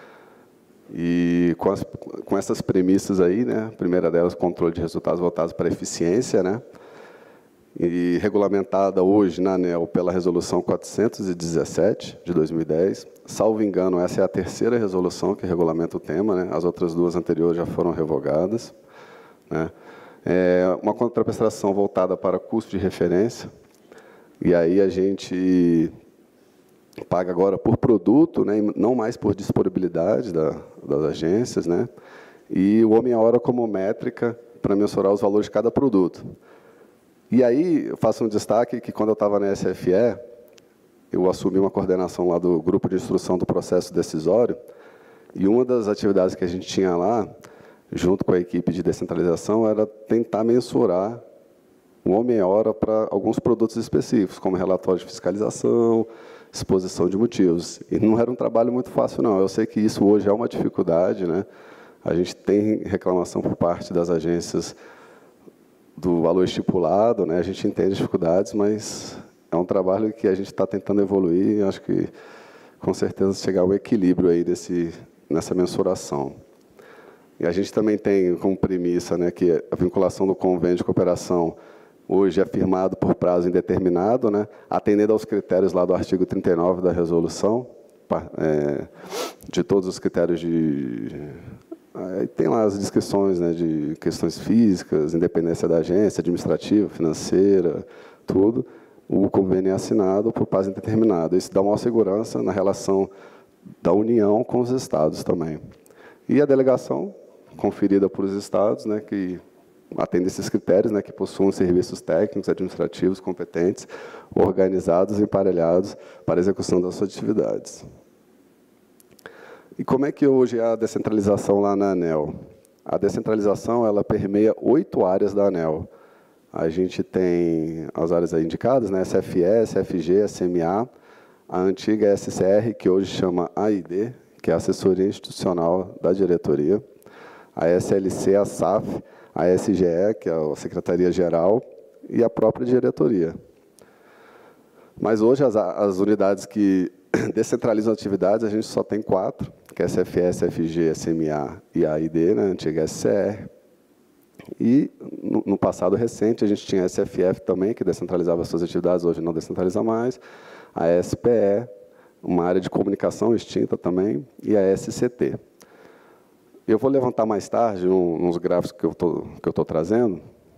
S12: e com essas premissas aí, né, a primeira delas, controle de resultados voltados para a eficiência, né, e regulamentada hoje na ANEEL pela Resolução 417, de 2010. Salvo engano, essa é a terceira resolução que regulamenta o tema, né? As outras duas anteriores já foram revogadas, né? Uma contraprestação voltada para custo de referência, e aí a gente paga agora por produto, né? Não mais por disponibilidade das agências, né? E o homem-hora como métrica para mensurar os valores de cada produto. E aí, eu faço um destaque que, quando eu estava na SFE, eu assumi uma coordenação lá do grupo de instrução do processo decisório, e uma das atividades que a gente tinha lá, junto com a equipe de descentralização, era tentar mensurar o homem-hora para alguns produtos específicos, como relatório de fiscalização, exposição de motivos. E não era um trabalho muito fácil, não. Eu sei que isso hoje é uma dificuldade, né? A gente tem reclamação por parte das agências do valor estipulado, né? A gente entende as dificuldades, mas é um trabalho que a gente está tentando evoluir, e acho que, com certeza, chegar ao equilíbrio aí nessa mensuração. E a gente também tem como premissa, né, que a vinculação do convênio de cooperação hoje é firmado por prazo indeterminado, né, atendendo aos critérios lá do artigo 39 da resolução, de todos os critérios tem lá as descrições, né, de questões físicas, independência da agência, administrativa, financeira, tudo. O convênio é assinado por prazo indeterminado. Isso dá maior segurança na relação da União com os estados também. E a delegação, conferida por os estados, né, que atendem esses critérios, né, que possuem serviços técnicos, administrativos, competentes, organizados e emparelhados para a execução das suas atividades. E como é que hoje é a descentralização lá na ANEEL? A descentralização, ela permeia 8 áreas da ANEEL. A gente tem as áreas aí indicadas, né? SFE, SFG, SMA, a antiga SCR, que hoje chama AID, que é a Assessoria Institucional da Diretoria. a SLC, a SAF, a SGE, que é a Secretaria-Geral, e a própria diretoria. Mas hoje as unidades que descentralizam atividades, a gente só tem 4, que é SFE, SFG, SMA e a AID, né, antiga SCR. E, no passado recente, a gente tinha a SFF também, que descentralizava suas atividades, hoje não descentraliza mais, a SPE, uma área de comunicação extinta também, e a SCT. Eu vou levantar mais tarde uns gráficos que eu estou trazendo,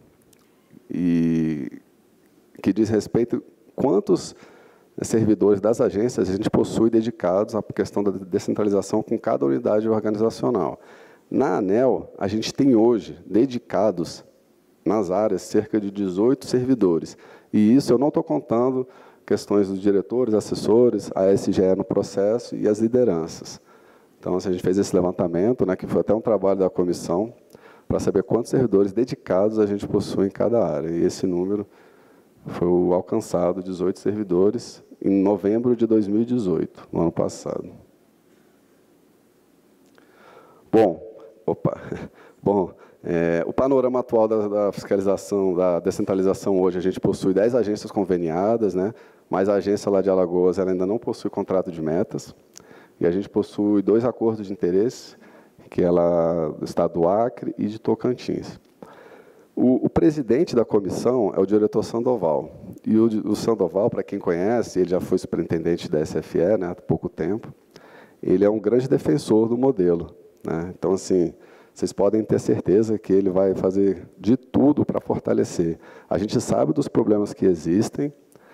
S12: e que diz respeito a quantos servidores das agências a gente possui dedicados à questão da descentralização com cada unidade organizacional. Na ANEEL, a gente tem hoje, dedicados nas áreas, cerca de 18 servidores. E isso eu não estou contando questões dos diretores, assessores, a SGE no processo e as lideranças. Então, a gente fez esse levantamento, né, que foi até um trabalho da comissão, para saber quantos servidores dedicados a gente possui em cada área. E esse número foi alcançado, 18 servidores, em novembro de 2018, no ano passado. Bom, o panorama atual da fiscalização, da descentralização hoje, a gente possui 10 agências conveniadas, né? Mas a agência lá de Alagoas ela ainda não possui contrato de metas, e a gente possui 2 acordos de interesse, que é lá do estado do Acre e de Tocantins. O presidente da comissão é o diretor Sandoval. E o Sandoval, para quem conhece, ele já foi superintendente da SFE, né, há pouco tempo, ele é um grande defensor do modelo, né? Então, assim, vocês podem ter certeza que ele vai fazer de tudo para fortalecer. A gente sabe dos problemas que existem,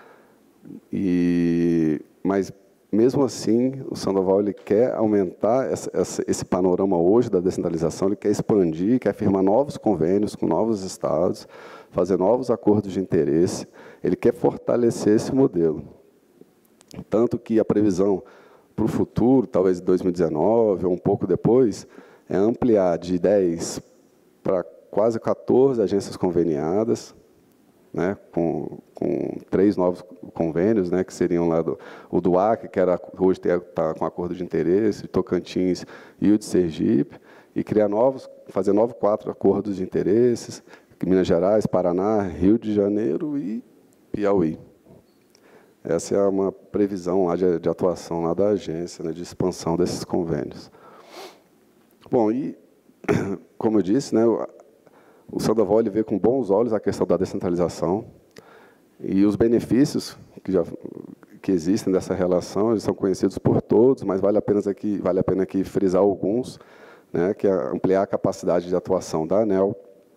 S12: mas, mesmo assim, o Sandoval ele quer aumentar esse panorama hoje da descentralização, ele quer expandir, quer firmar novos convênios com novos estados, fazer novos acordos de interesse, ele quer fortalecer esse modelo. Tanto que a previsão para o futuro, talvez em 2019 ou um pouco depois, é ampliar de 10 para quase 14 agências conveniadas, né, com 3 novos convênios, né, que seriam lá o do Acre, que hoje está com acordo de interesse, Tocantins e o de Sergipe, e fazer 4 acordos de interesses, Minas Gerais, Paraná, Rio de Janeiro e Piauí. Essa é uma previsão lá de atuação lá da agência, né, de expansão desses convênios. Bom, e, como eu disse, né, o Sandoval ele vê com bons olhos a questão da descentralização e os benefícios que existem dessa relação, eles são conhecidos por todos, mas vale a pena aqui frisar alguns, né, que é ampliar a capacidade de atuação da ANEEL.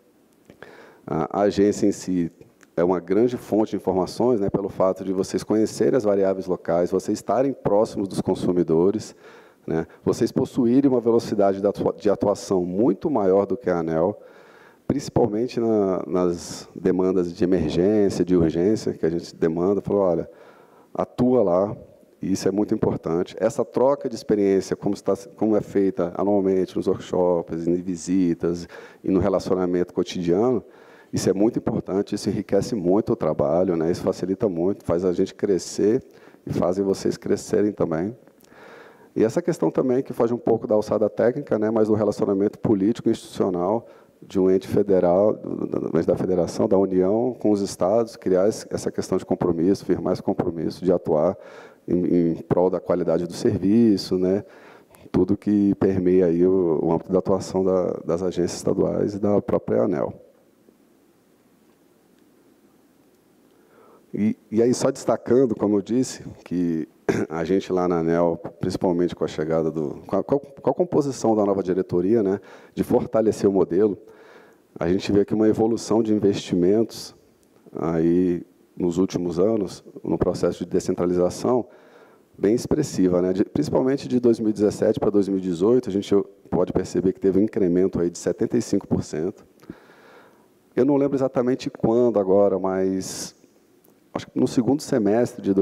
S12: A agência em si é uma grande fonte de informações, né, pelo fato de vocês conhecerem as variáveis locais, vocês estarem próximos dos consumidores, né, vocês possuírem uma velocidade de atuação muito maior do que a ANEEL, principalmente nas demandas de emergência, de urgência, que a gente demanda, falou, olha, atua lá, e isso é muito importante. Essa troca de experiência, como é feita anualmente nos workshops, em visitas e no relacionamento cotidiano, isso é muito importante, isso enriquece muito o trabalho, né? Isso facilita muito, faz a gente crescer e fazem vocês crescerem também. E essa questão também, que foge um pouco da alçada técnica, né, mas do relacionamento político e institucional de um ente federal, da federação, da União, com os estados, criar essa questão de compromisso, firmar esse compromisso de atuar em prol da qualidade do serviço, né, tudo que permeia aí o âmbito da atuação das agências estaduais e da própria ANEEL. E aí, só destacando, como eu disse, que a gente lá na ANEEL, principalmente com a chegada com a composição da nova diretoria, né, de fortalecer o modelo, a gente vê aqui uma evolução de investimentos aí nos últimos anos, no processo de descentralização, bem expressiva, né? Principalmente de 2017 para 2018, a gente pode perceber que teve um incremento aí de 75%. Eu não lembro exatamente quando agora, mas acho que no segundo semestre de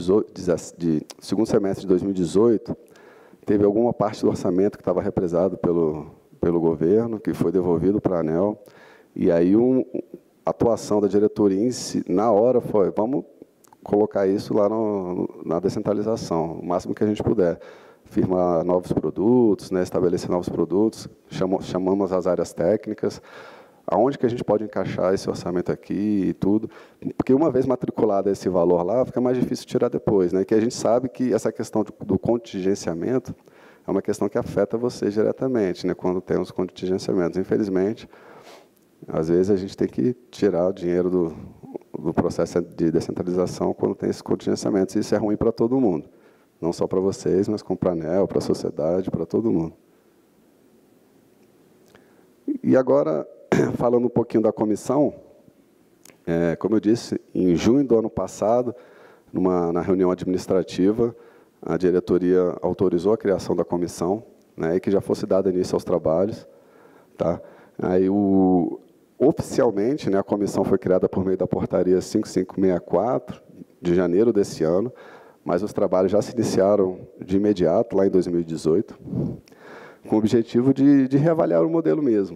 S12: 2018, teve alguma parte do orçamento que estava represado pelo governo, que foi devolvido para a ANEEL, e aí a atuação da diretoria em si, na hora foi, vamos colocar isso lá na descentralização, o máximo que a gente puder. firmar novos produtos, né, estabelecer novos produtos, chamamos as áreas técnicas, aonde que a gente pode encaixar esse orçamento aqui e tudo, porque uma vez matriculado esse valor lá, fica mais difícil tirar depois, né, que a gente sabe que essa questão do contingenciamento é uma questão que afeta vocês diretamente, né, quando tem os contingenciamentos. Infelizmente, às vezes a gente tem que tirar o dinheiro do processo de descentralização quando tem esses contingenciamentos, e isso é ruim para todo mundo. Não só para vocês, mas como para a ANEEL, para a sociedade, para todo mundo. E agora, falando um pouquinho da comissão, como eu disse, em junho do ano passado, na reunião administrativa, a diretoria autorizou a criação da comissão, né, e que já fosse dado início aos trabalhos. Tá? Aí, oficialmente, né, a comissão foi criada por meio da portaria 5564, de janeiro desse ano, mas os trabalhos já se iniciaram de imediato, lá em 2018, com o objetivo de reavaliar o modelo mesmo,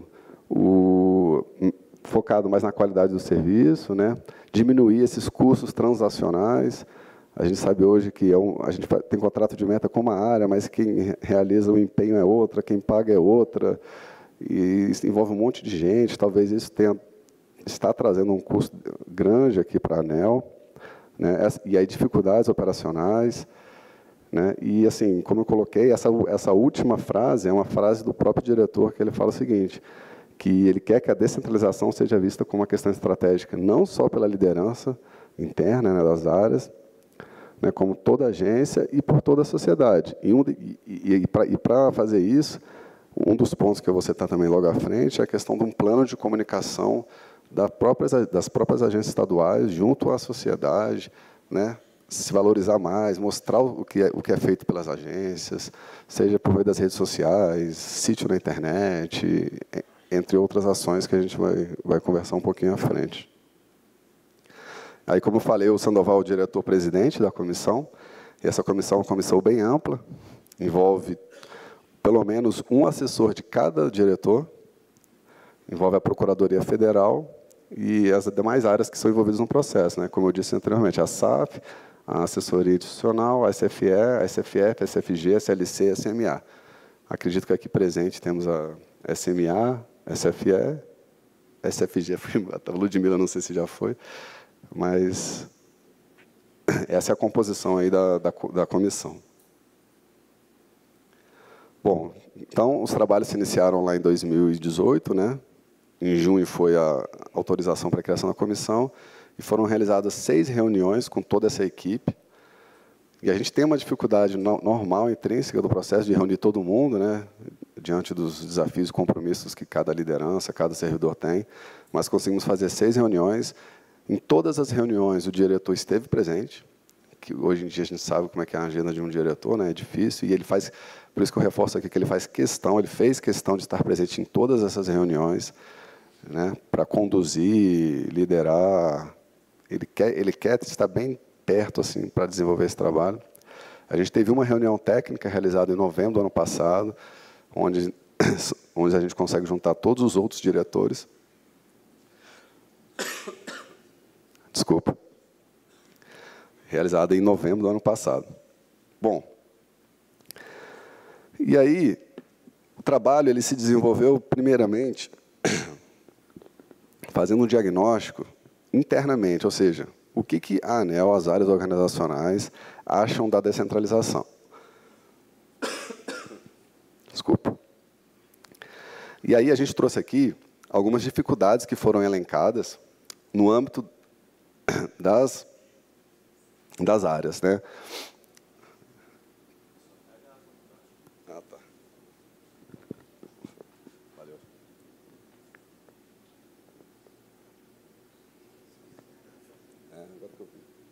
S12: focado mais na qualidade do serviço, né, diminuir esses custos transacionais. A gente sabe hoje que a gente tem contrato de meta com uma área, mas quem realiza o empenho é outra, quem paga é outra, e isso envolve um monte de gente. Talvez isso está trazendo um custo grande aqui para a ANEEL, né? E aí dificuldades operacionais, né? E assim, como eu coloquei, essa última frase é uma frase do próprio diretor, que ele fala o seguinte, que ele quer que a descentralização seja vista como uma questão estratégica, não só pela liderança interna, né, das áreas, né, como toda agência e por toda a sociedade. E para fazer isso, um dos pontos que eu vou citar também logo à frente é a questão de um plano de comunicação das próprias agências estaduais junto à sociedade, né, se valorizar mais, mostrar o que é feito pelas agências, seja por meio das redes sociais, sítio na internet, entre outras ações que a gente vai conversar um pouquinho à frente. Aí, como eu falei, o Sandoval é o diretor-presidente da comissão, e essa comissão é uma comissão bem ampla, envolve pelo menos um assessor de cada diretor, envolve a Procuradoria Federal e as demais áreas que são envolvidas no processo, né? Como eu disse anteriormente, a SAF, a Assessoria Institucional, a SFE, a SFF, a SFG, a SLC e a SMA. Acredito que aqui presente temos a SMA, SFE, SFG, a Ludmila, não sei se já foi, mas essa é a composição aí da comissão. Bom, então, os trabalhos se iniciaram lá em 2018, né? Em junho foi a autorização para a criação da comissão, e foram realizadas 6 reuniões com toda essa equipe. E a gente tem uma dificuldade normal, intrínseca do processo de reunir todo mundo, né, diante dos desafios e compromissos que cada liderança, cada servidor tem, mas conseguimos fazer 6 reuniões. Em todas as reuniões, o diretor esteve presente, que hoje em dia a gente sabe como é que é a agenda de um diretor, né, é difícil, e ele faz, por isso que eu reforço aqui que ele fez questão de estar presente em todas essas reuniões, né, para conduzir, liderar. Ele quer estar bem perto assim, para desenvolver esse trabalho. A gente teve uma reunião técnica realizada em novembro do ano passado, onde a gente consegue juntar todos os outros diretores. Desculpa. Realizada em novembro do ano passado. Bom, e aí, o trabalho ele se desenvolveu, primeiramente, fazendo um diagnóstico internamente, ou seja, o que a ANEEL, as áreas organizacionais, acham da descentralização. Desculpa. E aí a gente trouxe aqui algumas dificuldades que foram elencadas no âmbito das áreas, né? Ah, tá. Valeu. Agora que eu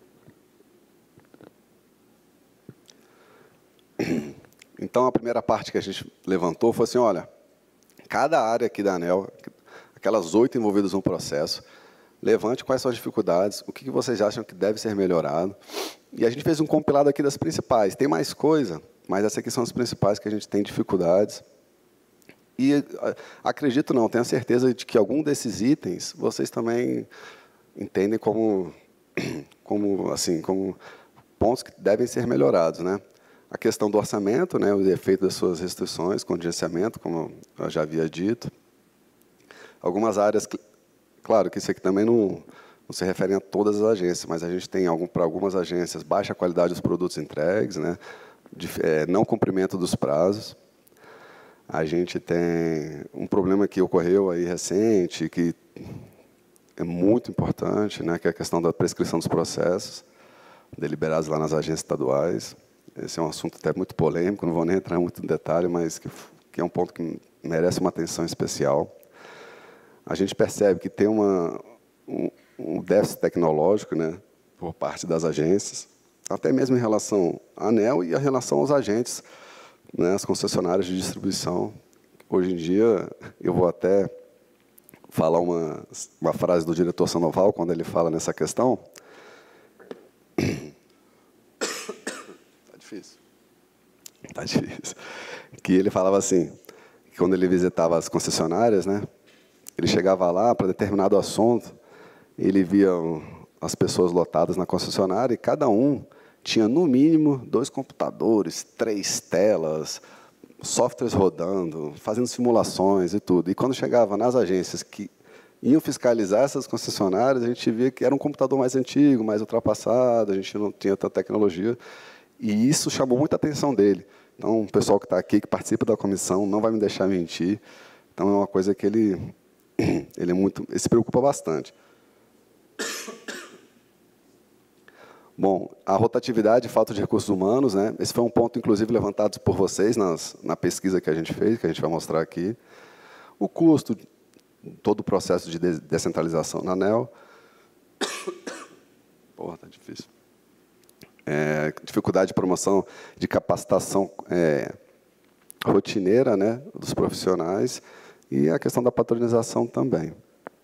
S12: vi. Então, a primeira parte que a gente levantou foi assim, olha, cada área aqui da ANEEL, aquelas 8 envolvidas no processo, levante quais são as dificuldades, o que vocês acham que deve ser melhorado. E a gente fez um compilado aqui das principais. Tem mais coisa, mas essas aqui são as principais que a gente tem dificuldades. E acredito não, tenho a certeza de que algum desses itens vocês também entendem como pontos que devem ser melhorados, né? A questão do orçamento, né, o efeito das suas restrições, contingenciamento, como eu já havia dito. Algumas áreas, claro que isso aqui também não se refere a todas as agências, mas a gente tem, para algumas agências, baixa qualidade dos produtos entregues, né, não cumprimento dos prazos. A gente tem um problema que ocorreu aí recente, que é muito importante, né, que é a questão da prescrição dos processos deliberados lá nas agências estaduais. Esse é um assunto até muito polêmico, não vou nem entrar muito em detalhe, mas que é um ponto que merece uma atenção especial. A gente percebe que tem um déficit tecnológico, né, por parte das agências, até mesmo em relação à ANEEL e em relação aos agentes, né, as concessionárias de distribuição. Hoje em dia, eu vou até falar uma frase do diretor Sandoval, quando ele fala nessa questão. Tá difícil. Que ele falava assim, que quando ele visitava as concessionárias, né, ele chegava lá para determinado assunto, ele via as pessoas lotadas na concessionária e cada um tinha, no mínimo, 2 computadores, 3 telas, softwares rodando, fazendo simulações e tudo. E quando chegava nas agências que iam fiscalizar essas concessionárias, a gente via que era um computador mais antigo, mais ultrapassado, a gente não tinha tanta tecnologia. E isso chamou muita atenção dele. Então, o pessoal que está aqui, que participa da comissão, não vai me deixar mentir. Então, é uma coisa que ele se preocupa bastante. Bom, a rotatividade e falta de recursos humanos, né? Esse foi um ponto, inclusive, levantado por vocês na pesquisa que a gente fez, que a gente vai mostrar aqui. O custo, todo o processo de descentralização na ANEEL. Porra, tá difícil. Dificuldade de promoção de capacitação rotineira, né, dos profissionais e a questão da patronização também.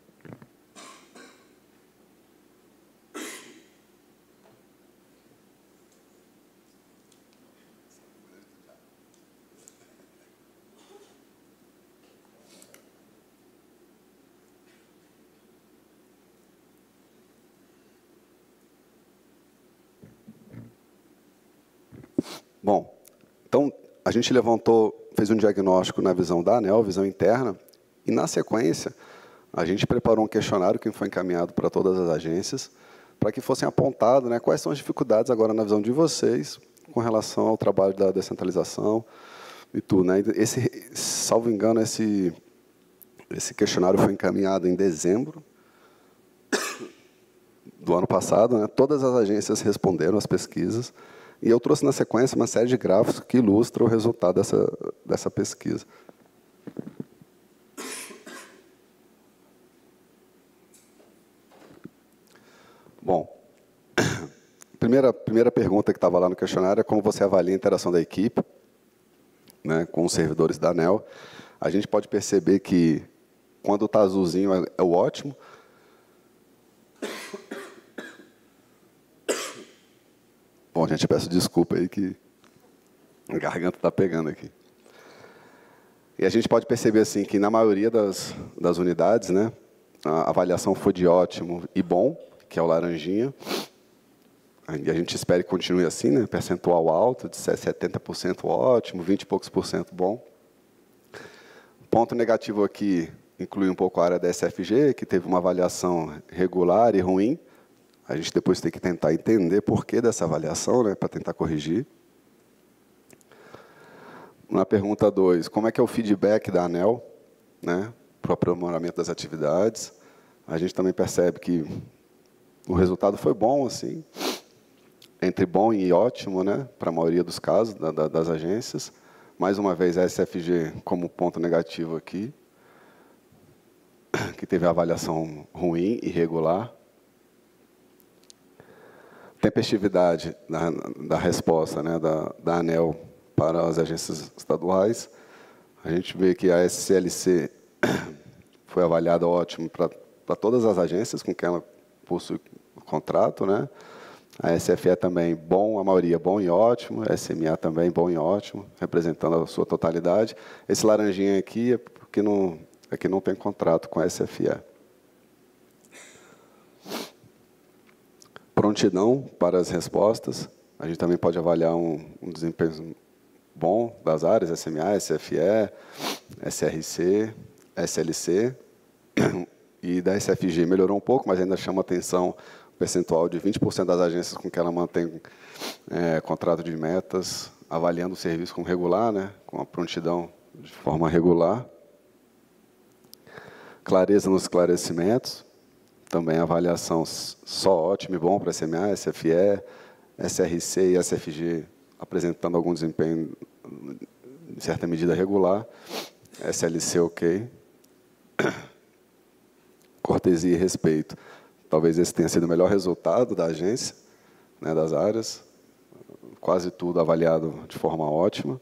S12: Bom, então, a gente fez um diagnóstico na visão da ANEEL, visão interna, e, na sequência, a gente preparou um questionário que foi encaminhado para todas as agências, para que fossem apontados, né, quais são as dificuldades agora na visão de vocês com relação ao trabalho da descentralização e tudo. Né? Salvo engano, esse questionário foi encaminhado em dezembro do ano passado. Né? Todas as agências responderam às pesquisas, e eu trouxe, na sequência, uma série de gráficos que ilustram o resultado dessa pesquisa. Bom, a primeira pergunta que estava lá no questionário é como você avalia a interação da equipe, né, com os servidores da ANEEL. A gente pode perceber que, quando está azulzinho, é o ótimo. Bom, gente, peço desculpa aí que a garganta está pegando aqui. E a gente pode perceber assim que, na maioria das unidades, né, a avaliação foi de ótimo e bom, que é o laranjinha. E a gente espera que continue assim, né, percentual alto, de 70% ótimo, 20 e poucos % bom. Ponto negativo aqui inclui um pouco a área da SFG, que teve uma avaliação regular e ruim. A gente depois tem que tentar entender por que dessa avaliação, né, para tentar corrigir. Na pergunta 2, como é que é o feedback da ANEEL, né, para o aprimoramento das atividades? A gente também percebe que o resultado foi bom, assim, entre bom e ótimo, né, para a maioria dos casos das agências. Mais uma vez, a SFG como ponto negativo aqui, que teve a avaliação ruim e irregular. Tempestividade da resposta, né, da ANEEL para as agências estaduais. A gente vê que a SCLC foi avaliada ótimo para todas as agências com quem ela possui o contrato, né? A SFE também bom, a maioria bom e ótimo, a SMA também bom e ótimo, representando a sua totalidade. Esse laranjinha aqui é porque não tem contrato com a SFE. Prontidão para as respostas. A gente também pode avaliar um desempenho bom das áreas SMA, SFE, SRC, SLC, e da SFG melhorou um pouco, mas ainda chama atenção o percentual de 20% das agências com que ela mantém contrato de metas, avaliando o serviço como regular, né, com a prontidão de forma regular. Clareza nos esclarecimentos, também avaliação só ótimo e bom para SMA, SFE, SRC e SFG, apresentando algum desempenho, em certa medida, regular. SLC, ok. Cortesia e respeito. Talvez esse tenha sido o melhor resultado da agência, né, das áreas. Quase tudo avaliado de forma ótima.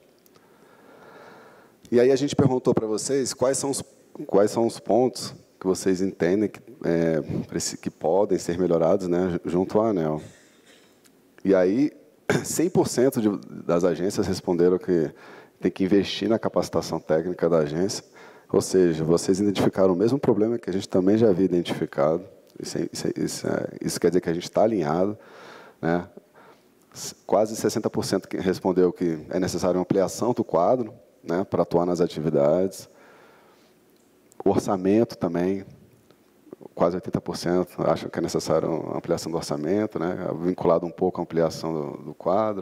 S12: E aí a gente perguntou para vocês quais são os pontos que vocês entendem que podem ser melhorados, né, junto à ANEEL. E aí, 100% das agências responderam que tem que investir na capacitação técnica da agência. Ou seja, vocês identificaram o mesmo problema que a gente também já havia identificado. Isso quer dizer que a gente está alinhado, né? Quase 60% que respondeu que é necessário uma ampliação do quadro, né, para atuar nas atividades. O orçamento também, quase 80% acham que é necessário uma ampliação do orçamento, né, vinculado um pouco à ampliação do quadro.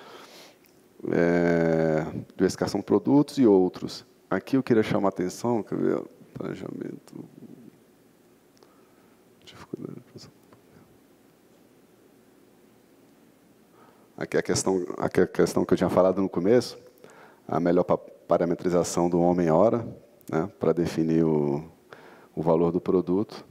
S12: Diversificação de produtos e outros. Aqui eu queria chamar a atenção, quer ver, planejamento. Aqui a questão que eu tinha falado no começo, a melhor parametrização do homem-hora, né, para definir o valor do produto.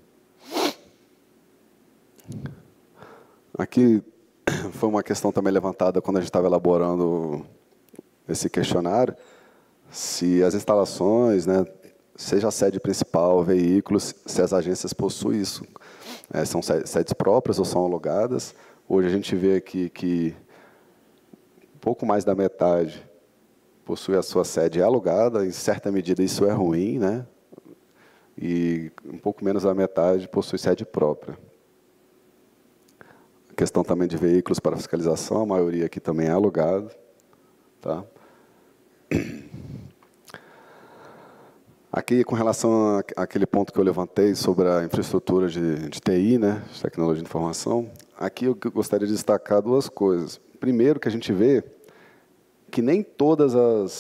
S12: Aqui foi uma questão também levantada quando a gente estava elaborando esse questionário, se as instalações, né, seja a sede principal, veículos, se as agências possuem isso. São sedes próprias ou são alugadas. Hoje a gente vê aqui que pouco mais da metade possui a sua sede alugada, em certa medida isso é ruim, né? E um pouco menos da metade possui sede própria. A questão também de veículos para fiscalização, a maioria aqui também é alugado. Tá? Aqui, com relação àquele ponto que eu levantei sobre a infraestrutura de TI, né, de tecnologia de informação, aqui eu gostaria de destacar duas coisas. Primeiro, que a gente vê que nem todas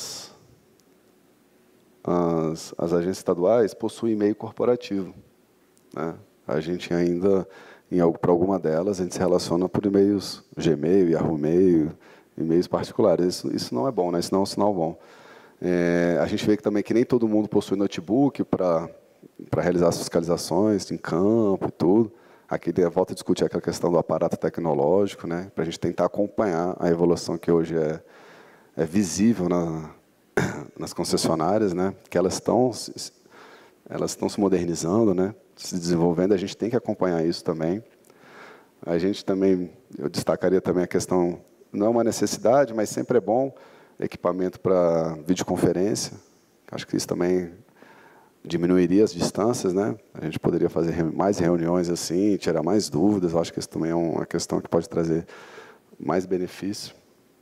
S12: as agências estaduais possuem e-mail corporativo, né? A gente ainda, para alguma delas, a gente se relaciona por e-mails Gmail, Yahoo Mail, e-mails particulares. Isso não é bom, né? Isso não é um sinal bom. A gente vê que também que nem todo mundo possui notebook para realizar as fiscalizações em campo e tudo. Aqui volta a discutir aquela questão do aparato tecnológico, né, para a gente tentar acompanhar a evolução que hoje é visível nas concessionárias, né, que elas estão se modernizando, né, se desenvolvendo. A gente tem que acompanhar isso também. A gente também, eu destacaria também a questão, não é uma necessidade, mas sempre é bom equipamento para videoconferência. Acho que isso também diminuiria as distâncias, né? A gente poderia fazer mais reuniões assim, tirar mais dúvidas. Eu acho que isso também é uma questão que pode trazer mais benefício.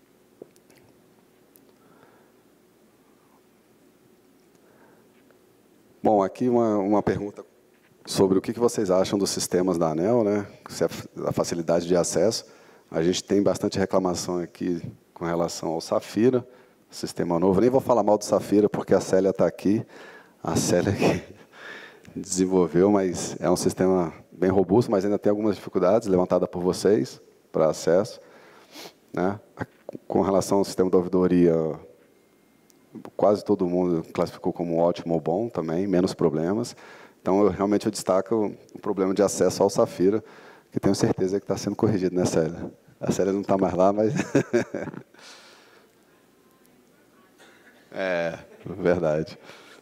S12: Bom, aqui uma pergunta sobre o que vocês acham dos sistemas da ANEEL, né? Se a facilidade de acesso. A gente tem bastante reclamação aqui com relação ao Safira, sistema novo. Nem vou falar mal do Safira, porque a Célia está aqui. A Célia que desenvolveu, mas é um sistema bem robusto, mas ainda tem algumas dificuldades levantadas por vocês para acesso, né? Com relação ao sistema da ouvidoria, quase todo mundo classificou como ótimo ou bom também, menos problemas. Então, realmente eu destaco o problema de acesso ao Safira, que tenho certeza que está sendo corrigido, né, Célia? A Célia não está mais lá, mas... Verdade.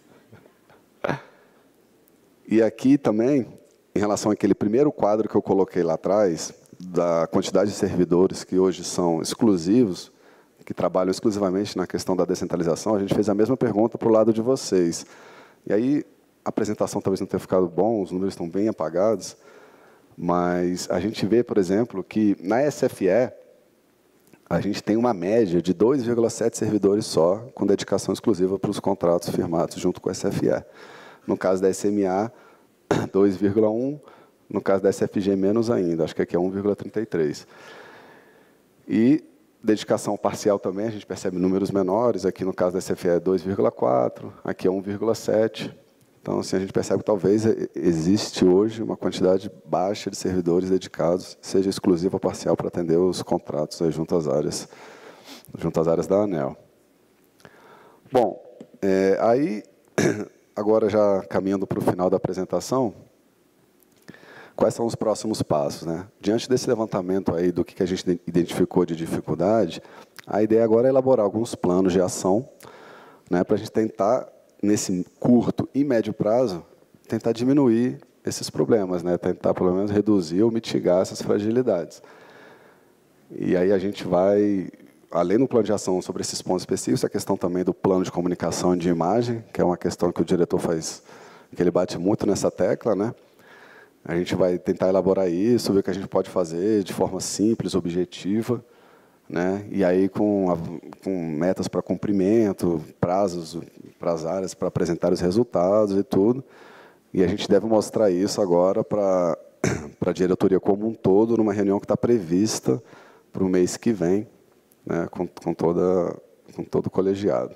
S12: E aqui também, em relação àquele primeiro quadro que eu coloquei lá atrás, da quantidade de servidores que hoje são exclusivos, que trabalham exclusivamente na questão da descentralização, a gente fez a mesma pergunta para o lado de vocês. E aí, a apresentação talvez não tenha ficado bom, os números estão bem apagados, mas a gente vê, por exemplo, que na SFE, a gente tem uma média de 2,7 servidores só, com dedicação exclusiva para os contratos firmados junto com a SFE. No caso da SMA, 2,1, no caso da SFG, menos ainda, acho que aqui é 1,33. E dedicação parcial também, a gente percebe números menores, aqui no caso da SFE é 2,4, aqui é 1,7. Então, assim, a gente percebe que talvez existe hoje uma quantidade baixa de servidores dedicados, seja exclusiva ou parcial, para atender os contratos aí junto às áreas da ANEEL. Bom, aí, agora já caminhando para o final da apresentação, quais são os próximos passos, né? Diante desse levantamento aí do que a gente identificou de dificuldade, a ideia agora é elaborar alguns planos de ação, né, para a gente tentar, nesse curto e médio prazo, tentar diminuir esses problemas, né? Tentar, pelo menos, reduzir ou mitigar essas fragilidades. E aí a gente vai, além do plano de ação sobre esses pontos específicos, a questão também do plano de comunicação e de imagem, que é uma questão que o diretor faz, que ele bate muito nessa tecla, né? A gente vai tentar elaborar isso, ver o que a gente pode fazer de forma simples, objetiva, né? E aí com metas para cumprimento, prazos para as áreas para apresentar os resultados e tudo. E a gente deve mostrar isso agora para a diretoria como um todo, numa reunião que está prevista para o mês que vem, né? com todo o colegiado.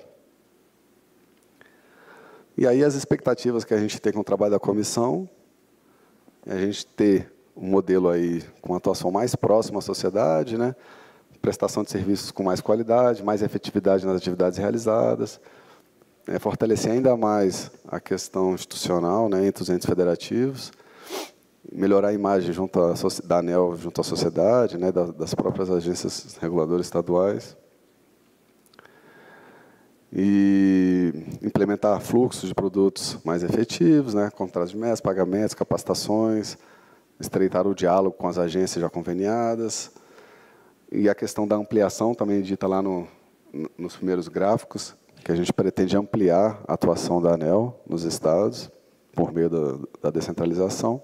S12: E aí as expectativas que a gente tem com o trabalho da comissão, a gente ter um modelo aí com atuação mais próxima à sociedade, né? Prestação de serviços com mais qualidade, mais efetividade nas atividades realizadas, fortalecer ainda mais a questão institucional, né, entre os entes federativos, melhorar a imagem da ANEEL junto à sociedade, né, das próprias agências reguladoras estaduais, e implementar fluxos de produtos mais efetivos, né, contratos de mestre, pagamentos, capacitações, estreitar o diálogo com as agências já conveniadas, e a questão da ampliação, também dita lá nos primeiros gráficos, que a gente pretende ampliar a atuação da ANEEL nos estados, por meio da descentralização.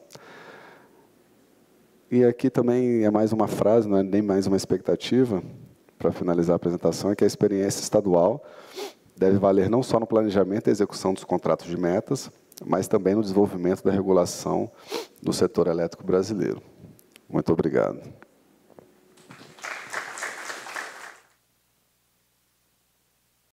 S12: E aqui também é mais uma frase, não é nem mais uma expectativa, para finalizar a apresentação, é que a experiência estadual deve valer não só no planejamento e execução dos contratos de metas, mas também no desenvolvimento da regulação do setor elétrico brasileiro. Muito obrigado.